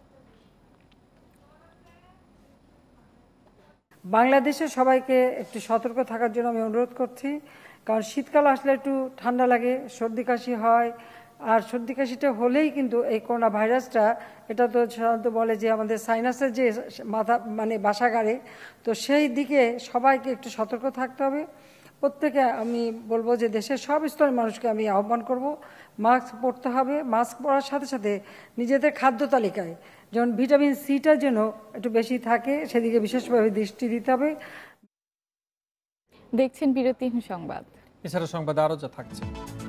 বাংলাদেশের সবাইকে একটু সতর্ক থাকার জন্য আমি অনুরোধ করছি, কারণ শীতকাল আসলে একটু ঠান্ডা লাগে, সর্দি কাশি হয়, আর সর্দি কাশিটা হলেই কিন্তু এই করোনা ভাইরাসটা, এটা তো সাধারণত বলে যে আমাদের সাইনাসের যে মাথা মানে বাসাগারে, তো সেই দিকে সবাইকে একটু সতর্ক থাকতে হবে। প্রত্যেকে আমি বলবো যে দেশের সব স্তরের মানুষকে আমি আহ্বান করব, মাস্ক পরতে হবে। মাস্ক পরার সাথে সাথে নিজেদের খাদ্য তালিকায় যেমন ভিটামিন সিটা যেন একটু বেশি থাকে, সেদিকে বিশেষভাবে দৃষ্টি দিতে হবে। দেখছেন বিরতিহীন সংবাদ। এছাড়া সংবাদে আরও যা থাকছে।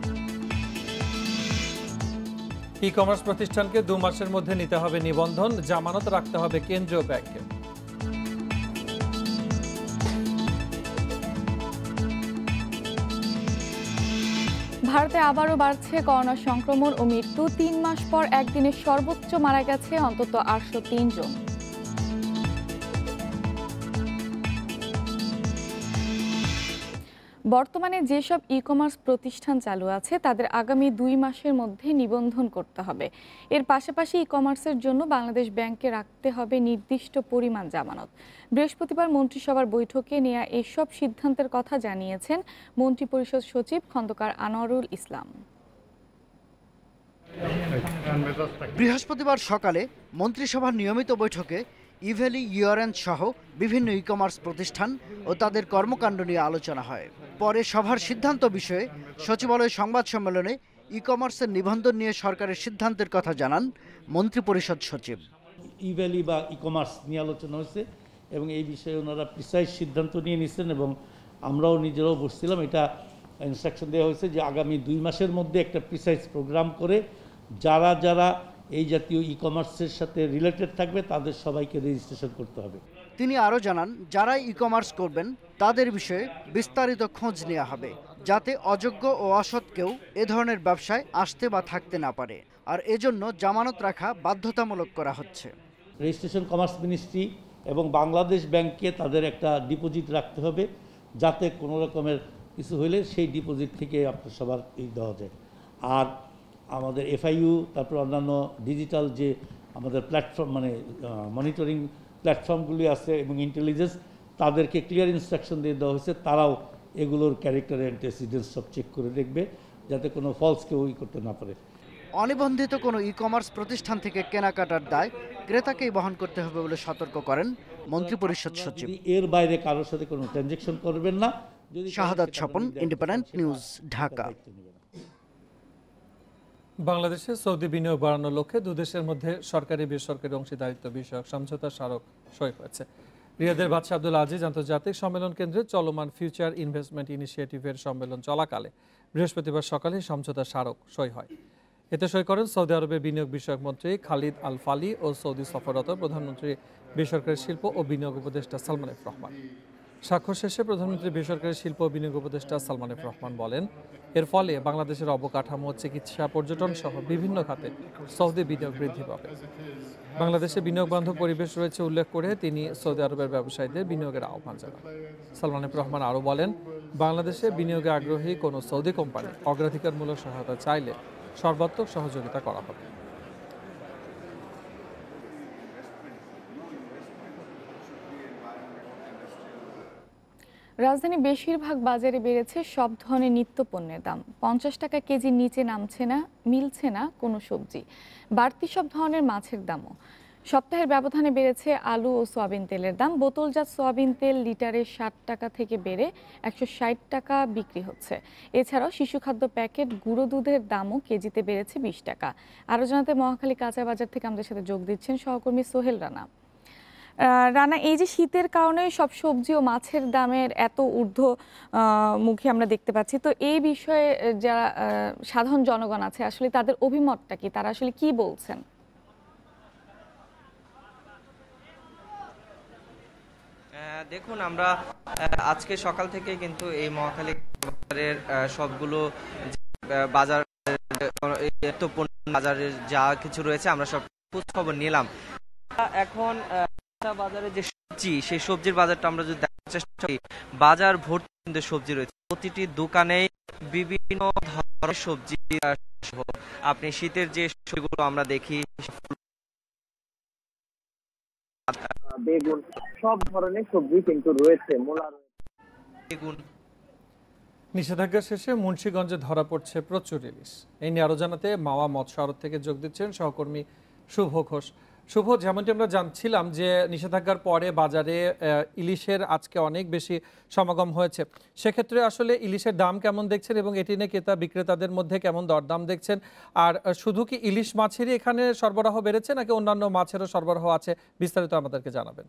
ই কমার্স প্রতিষ্ঠানকে 2 মাসের মধ্যে নিতে হবে নিবন্ধন, জামানত রাখতে হবে কেন্দ্রীয় ব্যাংকে। ভারতে আবারও বাড়ছে করোনা সংক্রমণ ও মৃত্যু। 3 মাস পর একদিনে সর্বোচ্চ মারা গেছে অন্তত 803 জন। বর্তমানে যেসব ই কমার্স প্রতিষ্ঠান চালু আছে তাদের আগামী 2 মাসের মধ্যে নিবন্ধন করতে হবে। এর পাশাপাশি ই কমার্সের জন্য বাংলাদেশ ব্যাংকে রাখতে হবে নির্দিষ্ট পরিমাণ জামানত। বৃহস্পতিবার মন্ত্রিসভার বৈঠকে নেওয়া এসব সিদ্ধান্তের কথা জানিয়েছেন মন্ত্রিপরিষদ সচিব খন্দকার আনোয়ারুল ইসলাম। বৃহস্পতিবার সকালে মন্ত্রিসভার নিয়মিত বৈঠকে ইভ্যালি ইউরেন্স সহ বিভিন্ন ই কমার্স প্রতিষ্ঠান ও তাদের কর্মকাণ্ড নিয়ে আলোচনা হয়। পরে সভার সিদ্ধান্ত বিষয়ে সচিবালয় সংবাদ সম্মেলনে ই কমার্সের নিবন্ধন নিয়ে সরকারের সিদ্ধান্তের কথা জানান মন্ত্রিপরিষদ সচিব। ইভ্যালি বা ই কমার্স নিয়ে আলোচনা হয়েছে এবং এই বিষয়ে ওনারা প্রিসাইজ সিদ্ধান্ত নিয়ে নিচ্ছেন এবং আমরাও নিজেরাও বসছিলাম। এটা ইনস্ট্রাকশন দেওয়া হয়েছে যে আগামী 2 মাসের মধ্যে একটা প্রিসাইজ প্রোগ্রাম করে যারা যারা এই জাতীয় ই কমার্সের সাথে রিলেটেড থাকবে তাদের সবাইকে রেজিস্ট্রেশন করতে হবে। তিনি আরও জানান, যারা ই কমার্স করবেন তাদের বিষয়ে বিস্তারিত খোঁজ নেওয়া হবে। যাতে অযোগ্য ও অসৎ কেউ এ ধরনের ব্যবসায় আসতে বা থাকতে না পারে, আর এজন্য জামানত রাখা বাধ্যতামূলক করা হচ্ছে। রেজিস্ট্রেশন কমার্স মিনিস্ট্রি এবং বাংলাদেশ ব্যাংকে তাদের একটা ডিপোজিট রাখতে হবে, যাতে কোনো রকমের কিছু হলে সেই ডিপোজিট থেকে আপনার সবার দেওয়া যায়। আর আমাদের FIU, তারপর অন্যান্য ডিজিটাল যে আমাদের প্ল্যাটফর্ম মানে মনিটরিং প্ল্যাটফর্মগুলি আছে এবং ইন্টেলিজেন্স, তাদেরকে ক্লিয়ার ইনস্ট্রাকশন দিয়ে দেওয়া হয়েছে, তারাও এগুলোর ক্যারেক্টার অ্যান্টিসিডেন্স সব চেক করে দেখবে, যাতে কোনো ফলস কেউ করতে না পারে। অনিবন্ধিত কোনো ই-কমার্স প্রতিষ্ঠান থেকে কেনাকাটার দায় ক্রেতাকেই বহন করতে হবে বলে সতর্ক করেন মন্ত্রিপরিষদ সচিব। এর বাইরে কারোর সাথে কোনো ট্রানজ্যাকশন করবেন না। Shahadat Swapan, independent news, Dhaka. বাংলাদেশে সৌদি বিনিয়োগ বাড়ানোর লক্ষ্যে দুদেশের মধ্যে সরকারি বেসরকারি অংশীদারিত্ব বিষয়ক সমঝোতা স্মারক সই হয়েছে। রিয়াদের বাদশা আব্দুল আজিজ আন্তর্জাতিক সম্মেলন কেন্দ্রে চলমান ফিউচার ইনভেস্টমেন্ট ইনিশিয়েটিভের সম্মেলন চলাকালে বৃহস্পতিবার সকালে সমঝোতা স্মারক সই হয়। এতে সই করেন সৌদি আরবের বিনিয়োগ বিষয়ক মন্ত্রী খালিদ আল ফালি ও সৌদি সফররত প্রধানমন্ত্রী বেসরকারি শিল্প ও বিনিয়োগ উপদেষ্টা সালমান এফ রহমান। স্বাক্ষর শেষে প্রধানমন্ত্রী বেসরকারি শিল্প ও বিনিয়োগ উপদেষ্টা সালমান এফ রহমান বলেন, এর ফলে বাংলাদেশের অবকাঠামো, চিকিৎসা, পর্যটন সহ বিভিন্ন খাতে সৌদি বিনিয়োগ বৃদ্ধি পাবে। বাংলাদেশে বিনিয়োগ বান্ধব পরিবেশ রয়েছে উল্লেখ করে তিনি সৌদি আরবের ব্যবসায়ীদের বিনিয়োগের আহ্বান জানান। সালমান এফ রহমান আরও বলেন, বাংলাদেশে বিনিয়োগে আগ্রহী কোনো সৌদি কোম্পানি অগ্রাধিকারমূলক সহায়তা চাইলে সর্বাত্মক সহযোগিতা করা হবে। রাজধানীর বেশিরভাগ বাজারে বেড়েছে সব ধরনের নিত্য পণ্যের দাম। 50 টাকা কেজির নিচে নামছে না, মিলছে না কোনো সবজি। বাড়তি সব ধরনের মাছের দামও। সপ্তাহের ব্যবধানে বেড়েছে আলু ও সয়াবিন তেলের দাম। বোতলজাত সয়াবিন তেল লিটারে 60 টাকা থেকে বেড়ে 160 টাকা বিক্রি হচ্ছে। এছাড়াও শিশু খাদ্য প্যাকেট গুঁড়ো দুধের দামও কেজিতে বেড়েছে 20 টাকা। আরও জানাতে মহাখালী কাঁচা বাজার থেকে আমাদের সাথে যোগ দিচ্ছেন সহকর্মী সোহেল রানা। রানা, এই যে শীতের কারণে সব সবজি ও মাছের দামের এত ঊর্ধ্বমুখী আমরা দেখতে পাচ্ছি, তো এই বিষয়ে যারা সাধারণ জনগণ আছে আসলে তাদের অভিমতটা কি, তারা আসলে কি বলছেন? দেখুন, আমরা আজকে সকাল থেকে কিন্তু এই মহাখালী বাজারের সবগুলো বাজার বাজারের যা কিছু রয়েছে আমরা সব খোঁজ খবর নিলাম। এখন বাজারে যে সবজি, সেই সবজির বাজারটা আমরা যদি দেখার চেষ্টা করি, বাজার ভর্তি কিন্তু সবজি রয়েছে। প্রতিটি দোকানেই বিভিন্ন ধরনের সবজি, আপনি শীতের যে সবজিগুলো আমরা দেখি, বেগুন, সব ধরনের সবজি কিন্তু রয়েছে। মূলা, বেগুন। নিষেধাজ্ঞা শেষে মুন্সিগঞ্জে ধরা পড়ছে প্রচুর ইলিশ। এই নিয়ে আরো জানাতে মাওয়া মৎস্য আড়ত থেকে যোগ দিচ্ছেন সহকর্মী শুভ ঘোষ। শুভ, যেমনটি আমরা জানছিলাম যে নিষেধাজ্ঞার পরে বাজারে ইলিশের আজকে অনেক বেশি সমাগম হয়েছে, সেক্ষেত্রে আসলে ইলিশের দাম কেমন দেখছেন এবং এটি নিয়ে ক্রেতা বিক্রেতাদের মধ্যে কেমন দরদাম দেখছেন? আর শুধু কি ইলিশ মাছেরই এখানে সরবরাহ বেড়েছে নাকি অন্যান্য মাছেরও সরবরাহ আছে? বিস্তারিত আমাদেরকে জানাবেন।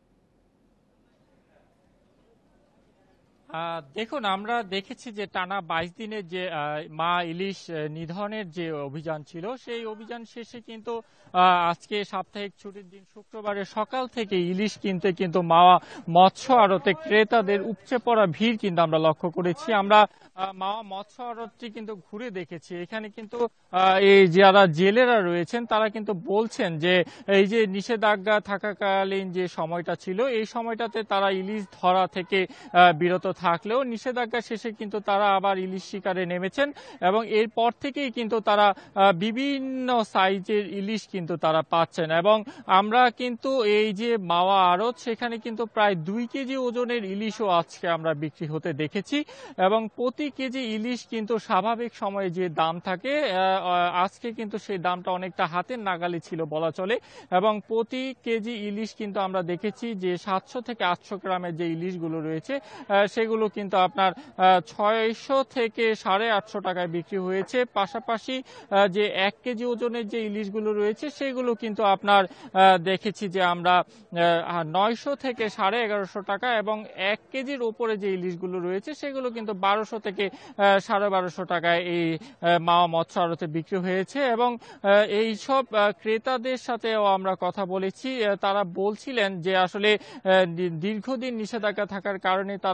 দেখুন, আমরা দেখেছি যে টানা 22 দিনের যে মা ইলিশ নিধনের যে অভিযান ছিল, সেই অভিযান শেষে কিন্তু আজকে সাপ্তাহিক ছুটির দিন শুক্রবারে সকাল থেকে ইলিশ কিনতে কিন্তু মাওয়া মৎস্য আড়তে ক্রেতাদের উপচে পড়া ভিড় কিন্তু আমরা লক্ষ্য করেছি। আমরা মাওয়া মৎস্য আড়তটি কিন্তু ঘুরে দেখেছি। এখানে কিন্তু এই যারা জেলেরা রয়েছেন তারা কিন্তু বলছেন যে এই যে নিষেধাজ্ঞা থাকাকালীন যে সময়টা ছিল, এই সময়টাতে তারা ইলিশ ধরা থেকে বিরত থাকলেও নিষেধাজ্ঞা শেষে কিন্তু তারা আবার ইলিশ শিকারে নেমেছেন এবং এরপর থেকেই কিন্তু তারা বিভিন্ন সাইজের ইলিশ কিন্তু তারা পাচ্ছেন। এবং আমরা কিন্তু এই যে মাওয়া আড়ত, সেখানে কিন্তু প্রায় 2 কেজি ওজনের ইলিশও আজকে আমরা বিক্রি হতে দেখেছি এবং প্রতি কেজি ইলিশ কিন্তু স্বাভাবিক সময়ে যে দাম থাকে, আজকে কিন্তু সেই দামটা অনেকটা হাতের নাগালে ছিল বলা চলে। এবং প্রতি কেজি ইলিশ কিন্তু আমরা দেখেছি যে 700 থেকে 800 গ্রামের যে ইলিশগুলো রয়েছে সেগুলো কিন্তু আপনার 600 থেকে 850 টাকায় বিক্রি হয়েছে। পাশাপাশি যে 1 কেজি ওজনের যে ইলিশগুলো রয়েছে সেগুলো কিন্তু আপনার দেখেছি যে আমরা 900 থেকে 1150 টাকা, এবং 1 কেজির উপরে যে ইলিশগুলো রয়েছে সেগুলো কিন্তু 1200 থেকে 1250 টাকায় এই মাওয়া মৎস্য আড়তে বিক্রি হয়েছে। এবং এই সব ক্রেতাদের সাথেও আমরা কথা বলেছি, তারা বলছিলেন যে আসলে দীর্ঘদিন নিষেধাজ্ঞা থাকার কারণে তারা ইলিশ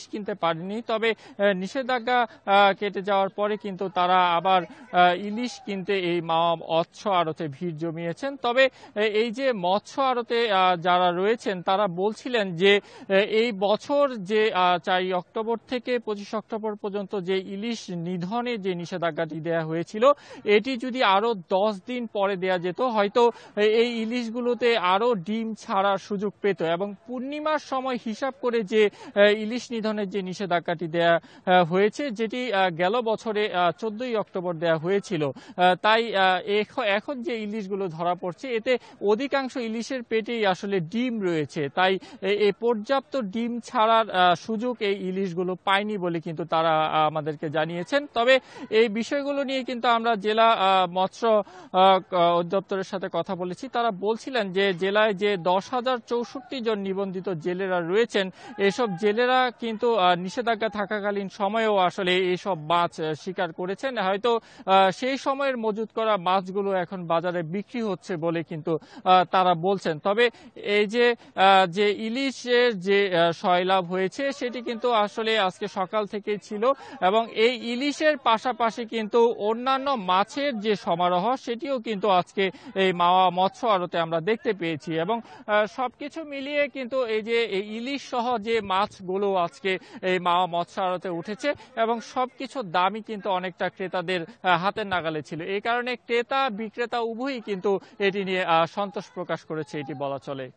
কিনতে পারেনি। তবে নিষেধাজ্ঞা কেটে যাওয়ার পরে কিন্তু তারা আবার ইলিশ কিনতে এই মাওয়া মৎস্য আড়তে ভিড় জমিয়েছেন। তবে এই যে মৎস্য আড়তে যারা রয়েছেন তারা বলছিলেন যে এই বছর যে 4 অক্টোবর থেকে 25 অক্টোবর পর্যন্ত যে ইলিশ নিধনে যে নিষেধাজ্ঞাটি দেয়া হয়েছিল, এটি যদি আরো 10 দিন পরে দেয়া যেত হয়তো এই ইলিশগুলোতে আরো ডিম ছাড়ার সুযোগ পেত। এবং পূর্ণিমার সময় হিসাব করে যে ইলিশ নিধনের যে নিষেধাজ্ঞাটি দেয়া হয়েছে, যেটি গেল বছরে 14 অক্টোবর দেয়া হয়েছিল, তাই এখন যে ইলিশগুলো ধরা পড়ছে এতে অধিকাংশ ইলিশের পেটেই আসলে ডিম রয়েছে। তাই এই পর্যাপ্ত ডিম ছাড়ার সুযোগ এই ইলিশগুলো পায়নি বলে কিন্তু তারা আমাদেরকে জানিয়েছেন। তবে এই বিষয়গুলো নিয়ে কিন্তু আমরা জেলা মৎস্য অধিদপ্তরের সাথে কথা বলেছি। তারা বলছিলেন যে জেলায় যে 10,064 জন নিবন্ধিত জেলেরা রয়েছেন, এসব জেলেরা কিন্তু নিষেধাজ্ঞা থাকাকালীন সময়েও আসলে এইসব মাছ শিকার করেছেন। হয়তো সেই সময়ের মজুত করা মাছগুলো এখন বাজারে বিক্রি হচ্ছে বলে কিন্তু তারা বলছেন। তবে এই যে ইলিশের যে সয়লাভ হয়েছে সেটি কিন্তু আসলে আজকে সকাল থেকেই ছিল এবং এই ইলিশের পাশাপাশি কিন্তু অন্যান্য মাছের যে সমারোহ সেটিও কিন্তু আজকে এই মাওয়া মৎস্য আড়তে আমরা দেখতে পেয়েছি। এবং সবকিছু মিলিয়ে কিন্তু এই যে ইলিশ সহ যে মাছগুলো আজকে এই মাওয়া মৎস্য আড়তে উঠেছে এবং সবকিছু দামই কিন্তু অনেকটা ক্রেতাদের হাতের নাগালে ছিল। এই কারণে ক্রেতা বিক্রেতা উভয়ই কিন্তু এটি নিয়ে সন্তোষ প্রকাশ করেছে, এটি বলা চলে।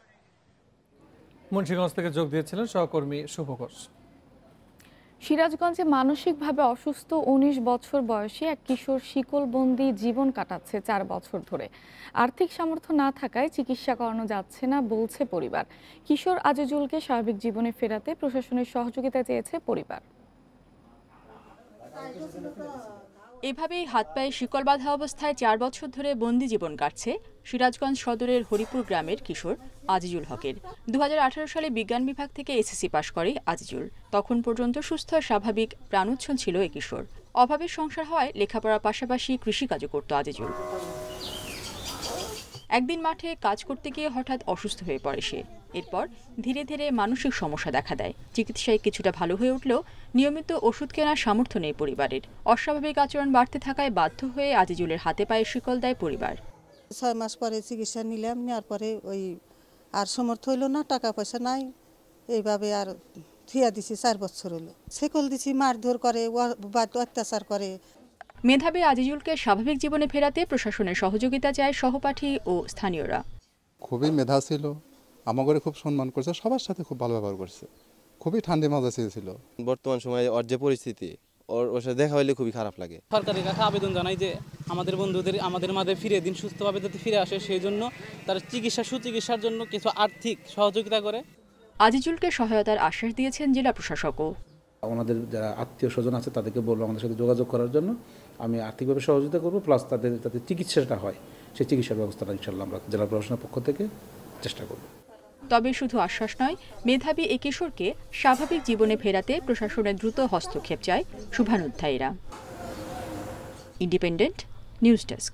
মুন্সিগঞ্জ থেকে যোগ দিয়েছিলেন সহকর্মী শুভ ঘোষ। সিরাজগঞ্জে মানসিকভাবে অসুস্থ 19 বছর বয়সী এক কিশোর শিকলবন্দি জীবন কাটাচ্ছে 4 বছর ধরে। আর্থিক সামর্থ্য না থাকায় চিকিৎসা করানো যাচ্ছে না বলছে পরিবার। কিশোর আজিজুলকে স্বাভাবিক জীবনে ফেরাতে প্রশাসনের সহযোগিতা চেয়েছে পরিবার। এভাবেই হাত পায়ে শিকল বাঁধা অবস্থায় 4 বছর ধরে বন্দি জীবন কাটছে সিরাজগঞ্জ সদরের হরিপুর গ্রামের কিশোর আজিজুল হকের। 2018 সালে বিজ্ঞান বিভাগ থেকে এসএসসি পাশ করে আজিজুল। তখন পর্যন্ত সুস্থ স্বাভাবিক প্রাণোচ্ছল ছিল এই কিশোর। অভাবের সংসার হওয়ায় লেখাপড়ার পাশাপাশি কৃষিকাজও করত আজিজুল। একদিন মাঠে কাজ করতে গিয়ে হঠাৎ অসুস্থ হয়ে পড়ে সে। এরপর ধীরে ধীরে মানসিক সমস্যা দেখা দেয়। চিকিৎসায় কিছুটা ভালো হয়ে উঠলেও নিয়মিত ওষুধ কেনার সামর্থ্য নেই পরিবারের। অস্বাভাবিক আচরণ বাড়তে থাকায় বাধ্য হয়ে আজিজুলের হাতে পায়ে শিকল দেয় পরিবার। 6 মাস পরে চিকিৎসা নিলাম, নেওয়ার পরে ওই আর সামর্থ্য হইল না, টাকা পয়সা নাই, এইভাবে আর থিয়া দিছি। 4 বছর হলো শিকল দিছি, মারধর করে, অত্যাচার করে। মেধাবী আজিজুলকে স্বাভাবিক জীবনে ফেরাতে প্রশাসনের সহযোগিতা চায় সহপাঠী ও স্থানীয়রা। খুবই মেধা ছিল, আমাকে খুব সম্মান করছে, সবার সাথে খুব ভালো ব্যবহার করছে, খুবই ঠান্ডা মজা ছিল। বর্তমান সময়ে ওর যে পরিস্থিতি, ওর সাথে দেখা হইলে খুবই খারাপ লাগে। সরকারের কাছে আবেদন জানাই যে আমাদের বন্ধুদের আমাদের মাঝে ফিরে দিন, সুস্থভাবে যাতে ফিরে আসে, সেই জন্য তার সুচিকিৎসার জন্য কিছু আর্থিক সহযোগিতা করে। আজিজুলকে সহায়তার আশ্বাস দিয়েছেন জেলা প্রশাসকও। ওনাদের যারা আত্মীয় স্বজন আছে তাদেরকে বলবো আমাদের সাথে যোগাযোগ করার জন্য। আমি আর্থিকভাবে সহযোগিতা করবো, প্লাস তাদের যাতে চিকিৎসাটা হয় সেই চিকিৎসার ব্যবস্থাটা ইনশাল্লাহ আমরা জেলা প্রশাসনের পক্ষ থেকে চেষ্টা করব। তবে শুধু আশ্বাস নয়, মেধাবী এই কিশোরকে স্বাভাবিক জীবনে ফেরাতে প্রশাসনের দ্রুত হস্তক্ষেপ চায় শুভানুধ্যায়ীরা। Independent news desk.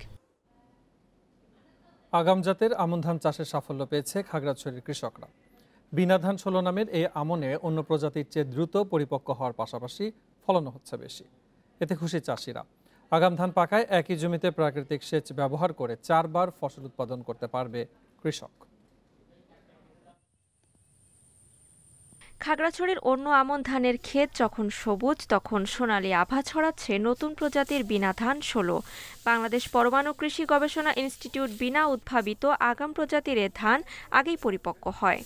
আগাম জাতের আমন ধান চাষের সাফল্য পেয়েছে খাগড়াছড়ির কৃষকরা। বিনা ধান 16 নামের এই আমনে অন্য প্রজাতির চেয়ে দ্রুত পরিপক্ক হওয়ার পাশাপাশি ফলনও হচ্ছে বেশি। এতে খুশি চাষিরা। আগাম ধান পাকায় একই জমিতে প্রাকৃতিক সেচ ব্যবহার করে 4 বার ফসল উৎপাদন করতে পারবে কৃষক। খাগড়াছড়ির অন্য আমন ধানের ক্ষেত যখন সবুজ, তখন সোনালী আভা ছড়াচ্ছে নতুন প্রজাতির বিনা ধান 16। বাংলাদেশ পরমাণু কৃষি গবেষণা ইনস্টিটিউট বিনা উদ্ভাবিত আগাম প্রজাতির এ ধান আগেই পরিপক্ক হয়।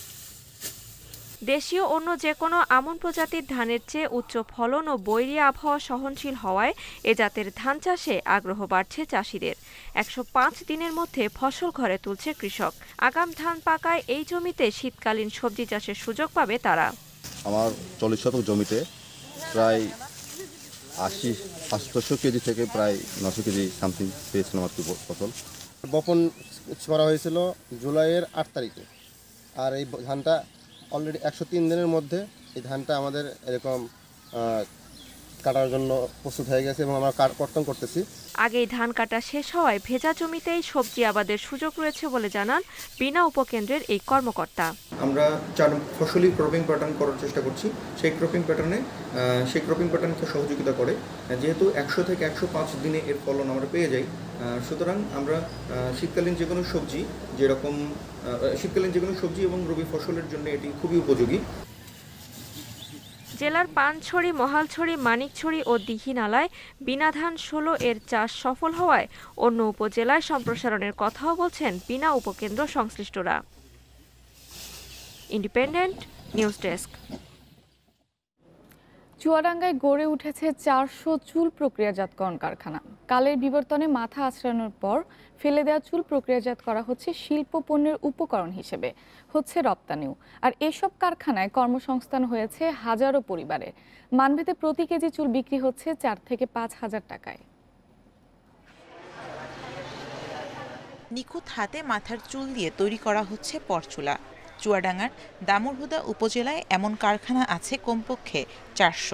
দেশীয় অন্য যে কোনো আমন প্রজাতির ধানের চেয়ে উচ্চ ফলন ও বৈরী আবহাওয়া সহনশীল হওয়ায় এ জাতের ধান চাষে আগ্রহ বাড়ছে চাষিদের। 105 দিনের মধ্যে ফসল ঘরে তুলছে কৃষক। আগাম ধান পাকায় এই জমিতে শীতকালীন সবজি চাষের সুযোগ পাবে তারা। আমার 40 শতক জমিতে প্রায় 80-85 কেজি থেকে প্রায় 900 কেজি সামথিং পেয়েছিলাম আর কি ফসল। বপন করা হয়েছিল জুলাইয়ের 8 তারিখে, আর এই ধানটা অলরেডি 103 দিনের মধ্যে এই ধানটা আমাদের এরকম কাটার জন্য প্রস্তুত হয়ে গেছে এবং আমরা কর্তন করতেছি। আগেই ধান কাটা শেষ হওয়ায় ভেজা জমিতেই সবজি আবাদের সুযোগ রয়েছে বলে জানান বিনা উপকেন্দ্রের এই কর্মকর্তা। আমরা 4 ফসলি ক্রপিং প্যাটার্ন করার চেষ্টা করছি। সেই ক্রপিং প্যাটার্নকে সহযোগিতা করে, যেহেতু 100 থেকে 105 দিনে এর ফলন আমরা পেয়ে যাই, সুতরাং আমরা শীতকালীন যে কোনো সবজি এবং রবি ফসলের জন্য এটি খুবই উপযোগী। জেলার পানছড়ি, মহালছড়ি, মানিকছড়ি ও দিঘিনালায় বিনা ধান 16 এর চাষ সফল হওয়ায় অন্য উপজেলায় সম্প্রসারণের কথাও বলছেন বিনা উপকেন্দ্র সংশ্লিষ্টরা। Independent news desk. চুয়াডাঙ্গায় গড়ে উঠেছে 400 চুল প্রক্রিয়াজাতকরণ কারখানা। কালের বিবর্তনে মাথা আঁচড়ানোর পর ফেলে দেওয়া চুল প্রক্রিয়াজাত করা হচ্ছে শিল্প পণ্যের উপকরণ হিসেবে, হচ্ছে রপ্তানিও। আর এসব কারখানায় কর্মসংস্থান হয়েছে হাজারো পরিবারের। মানভেদে প্রতি কেজি চুল বিক্রি হচ্ছে 4 থেকে 5 হাজার টাকায়। নিখুঁত হাতে মাথার চুল দিয়ে তৈরি করা হচ্ছে পরচুলা। চুয়াডাঙ্গার দামুড়হুদা উপজেলায় এমন কারখানা আছে কমপক্ষে 400।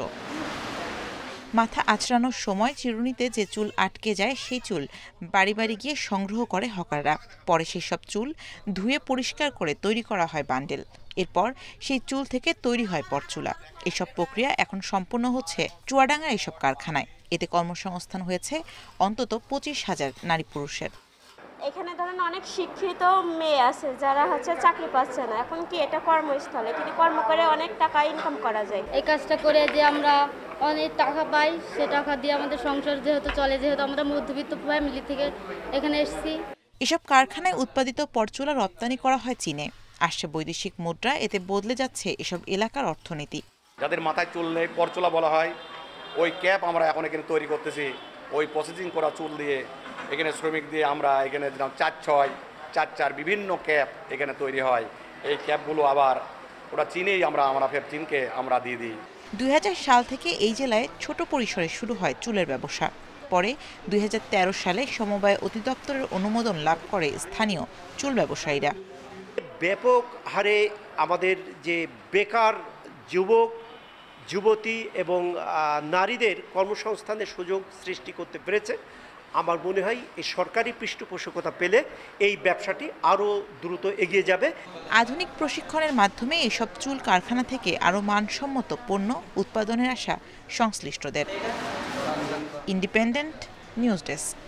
মাথা আঁচড়ানোর সময় চিরুনিতে যে চুল আটকে যায় সেই চুল বাড়ি বাড়ি গিয়ে সংগ্রহ করে হকাররা। পরে সেই সব চুল ধুয়ে পরিষ্কার করে তৈরি করা হয় বান্ডেল। এরপর সেই চুল থেকে তৈরি হয় পরচুলা। এসব প্রক্রিয়া এখন সম্পূর্ণ হচ্ছে চুয়াডাঙ্গার এসব কারখানায়। এতে কর্মসংস্থান হয়েছে অন্তত 25,000 নারী পুরুষের। এখানে ধরেন অনেক শিক্ষিত মেয়ে আছে যারা চাকরি পাচ্ছে না, এখন কি এটা কর্মস্থল, এখানে কর্ম করে অনেক টাকা ইনকাম করা যায়। এই কাজটা করে যে আমরা অনেক টাকা পাই, সে টাকা দিয়ে আমাদের সংসার যেহেতু চলে, যেহেতু আমরা মধ্যবিত্ত ফ্যামিলি থেকে এখানে এসেছি। এসব কারখানায় উৎপাদিত পরচুলা রপ্তানি করা হয় চীনে। আসছে বৈদেশিক মুদ্রা, এতে বদলে যাচ্ছে এসব এলাকার অর্থনীতি। যাদের মাথায় চুল নেই, পরচুলা বলা হয়, ওই ক্যাপ আমরা এখন এখানে তৈরি করতেছি। ওই প্রসেসিং করা চুল দিয়ে এখানে শ্রমিক দিয়ে আমরা এখানে 4-6, 4-4 বিভিন্ন ক্যাপ এখানে তৈরি হয়। এই ক্যাপগুলো আবার ওরা চীনেই আমরা ফের চীনকে আমরা দিয়ে দিই। 2000 সাল থেকে এই জেলায় ছোট পরিসরে শুরু হয় চুলের ব্যবসা। পরে 2013 সালে সমবায় অধিদপ্তরের অনুমোদন লাভ করে স্থানীয় চুল ব্যবসায়ীরা। ব্যাপক হারে আমাদের যে বেকার যুবক যুবতী এবং নারীদের কর্মসংস্থানের সুযোগ সৃষ্টি করতে পেরেছে। আমার মনে হয় এই সরকারি পৃষ্ঠপোষকতা পেলে এই ব্যবসাটি আরও দ্রুত এগিয়ে যাবে। আধুনিক প্রশিক্ষণের মাধ্যমে এসব চুল কারখানা থেকে আরও মানসম্মত পণ্য উৎপাদনের আশা সংশ্লিষ্টদের। Independent news desk.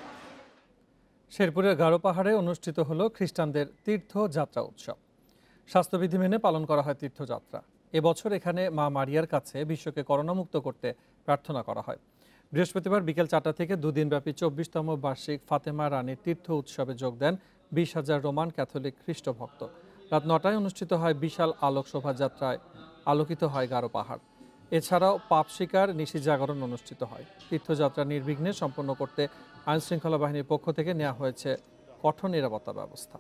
শেরপুরের গারো পাহাড়ে অনুষ্ঠিত হলো খ্রিস্টানদের তীর্থযাত্রা উৎসব। স্বাস্থ্যবিধি মেনে পালন করা হয় তীর্থযাত্রা। এবছর এখানে মা মারিয়ার কাছে বিশ্বকে করোনামুক্ত করতে প্রার্থনা করা হয়। বৃহস্পতিবার বিকেল 4টা থেকে 2 দিনব্যাপী 24তম বার্ষিক ফাতেমা রানীর তীর্থ উৎসবে যোগ দেন 20,000 রোমান ক্যাথলিক খ্রিস্টভক্ত। রাত 9টায় অনুষ্ঠিত হয় বিশাল আলোক শোভাযাত্রায় আলোকিত হয় গারো পাহাড়। এছাড়াও পাপ শিকার নিশি জাগরণ অনুষ্ঠিত হয়। তীর্থযাত্রা নির্বিঘ্নে সম্পন্ন করতে আইনশৃঙ্খলা বাহিনীর পক্ষ থেকে নেওয়া হয়েছে কঠোর নিরাপত্তা ব্যবস্থা।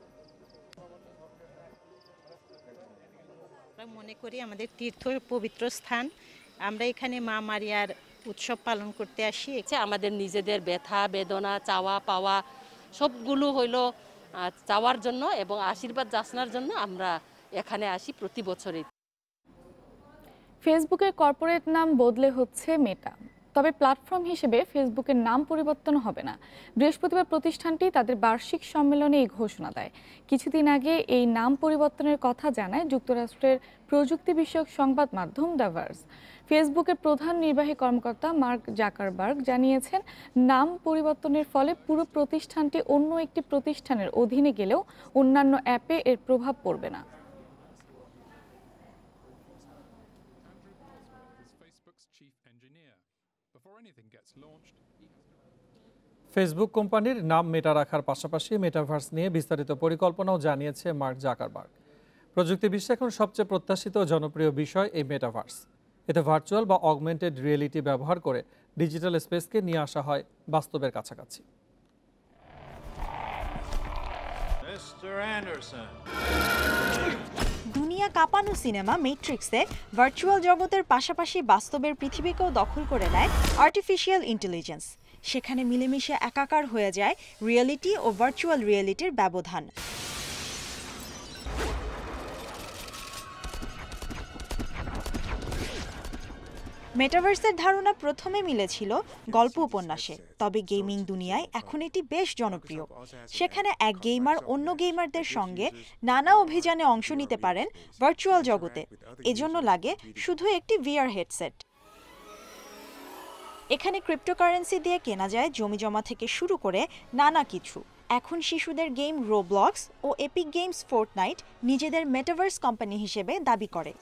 মনে করি আমাদের তীর্থ পবিত্র স্থান, আমরা এখানে মা মারিয়ার উৎসব পালন করতে আসি। আমাদের নিজেদের ব্যথা বেদনা চাওয়া পাওয়া সবগুলো হইল চাওয়ার জন্য এবং আশীর্বাদ যাচনার জন্য আমরা এখানে আসি প্রতি বছরই। ফেসবুকের কর্পোরেট নাম বদলে হচ্ছে মেটা, তবে প্ল্যাটফর্ম হিসেবে ফেসবুকের নাম পরিবর্তন হবে না। বৃহস্পতিবার প্রতিষ্ঠানটি তাদের বার্ষিক সম্মেলনে এই ঘোষণা দেয়। কিছুদিন আগে এই নাম পরিবর্তনের কথা জানায় যুক্তরাষ্ট্রের প্রযুক্তি বিষয়ক সংবাদ মাধ্যম দ্য ভার্জ। ফেসবুকের প্রধান নির্বাহী কর্মকর্তা মার্ক জাকারবার্গ জানিয়েছেন, নাম পরিবর্তনের ফলে পুরো প্রতিষ্ঠানটি অন্য একটি প্রতিষ্ঠানের অধীনে গেলেও অন্যান্য অ্যাপে এর প্রভাব পড়বে না। ফেসবুক কোম্পানির নাম মেটা রাখার পাশাপাশি মেটাভার্স নিয়ে বিস্তারিত পরিকল্পনাও জানিয়েছে মার্ক জাকারবার্গ। প্রযুক্তি বিশ্বে এখন সবচেয়ে প্রত্যাশিত জনপ্রিয় বিষয় এই মেটাভার্স। এতে ভার্চুয়াল বা অগমেন্টেড রিয়েলিটি ব্যবহার করে ডিজিটাল স্পেসকে নিয়ে আসা হয় বাস্তবের কাছাকাছি। দুনিয়া কাঁপানো সিনেমা ম্যাট্রিক্সে ভার্চুয়াল জগতের পাশাপাশি বাস্তবের পৃথিবীকেও দখল করে নেয় আর্টিফিশিয়াল ইন্টেলিজেন্স। সেখানে মিলেমিশে একাকার হয়ে যায় রিয়েলিটি ও ভার্চুয়াল রিয়েলিটির ব্যবধান। মেটাভার্সের ধারণা প্রথমে মিলেছিল গল্প উপন্যাসে, তবে গেমিং দুনিয়ায় এখন এটি বেশ জনপ্রিয়। সেখানে এক গেমার অন্য গেমারদের সঙ্গে নানা অভিযানে অংশ নিতে পারেন ভার্চুয়াল জগতে। এজন্য লাগে শুধু একটি VR হেডসেট। এখানে ক্রিপ্টোকারেন্সি দিয়ে কেনা যায় জমিজমা থেকে শুরু করে নানা কিছু। এখন শিশুদের গেম রোবলক্স ও এপিক গেমস ফোর্টনাইট নিজেদের মেটাভার্স কোম্পানি হিসেবে দাবি করে।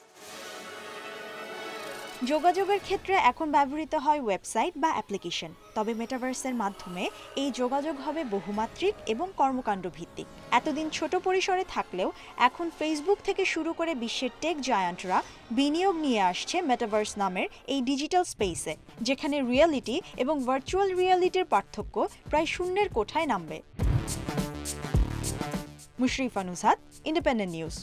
যোগাযোগের ক্ষেত্রে এখন ব্যবহৃত হয় ওয়েবসাইট বা অ্যাপ্লিকেশন, তবে মেটাভার্সের মাধ্যমে এই যোগাযোগ হবে বহুমাত্রিক এবং কর্মকাণ্ড ভিত্তিক। এতদিন ছোট পরিসরে থাকলেও এখন ফেসবুক থেকে শুরু করে বিশ্বের টেক জায়ান্টরা বিনিয়োগ নিয়ে আসছে মেটাভার্স নামের এই ডিজিটাল স্পেসে, যেখানে রিয়েলিটি এবং ভার্চুয়াল রিয়েলিটির পার্থক্য প্রায় শূন্যের কোঠায় নামবে। Mushrifa Nushat, independent news.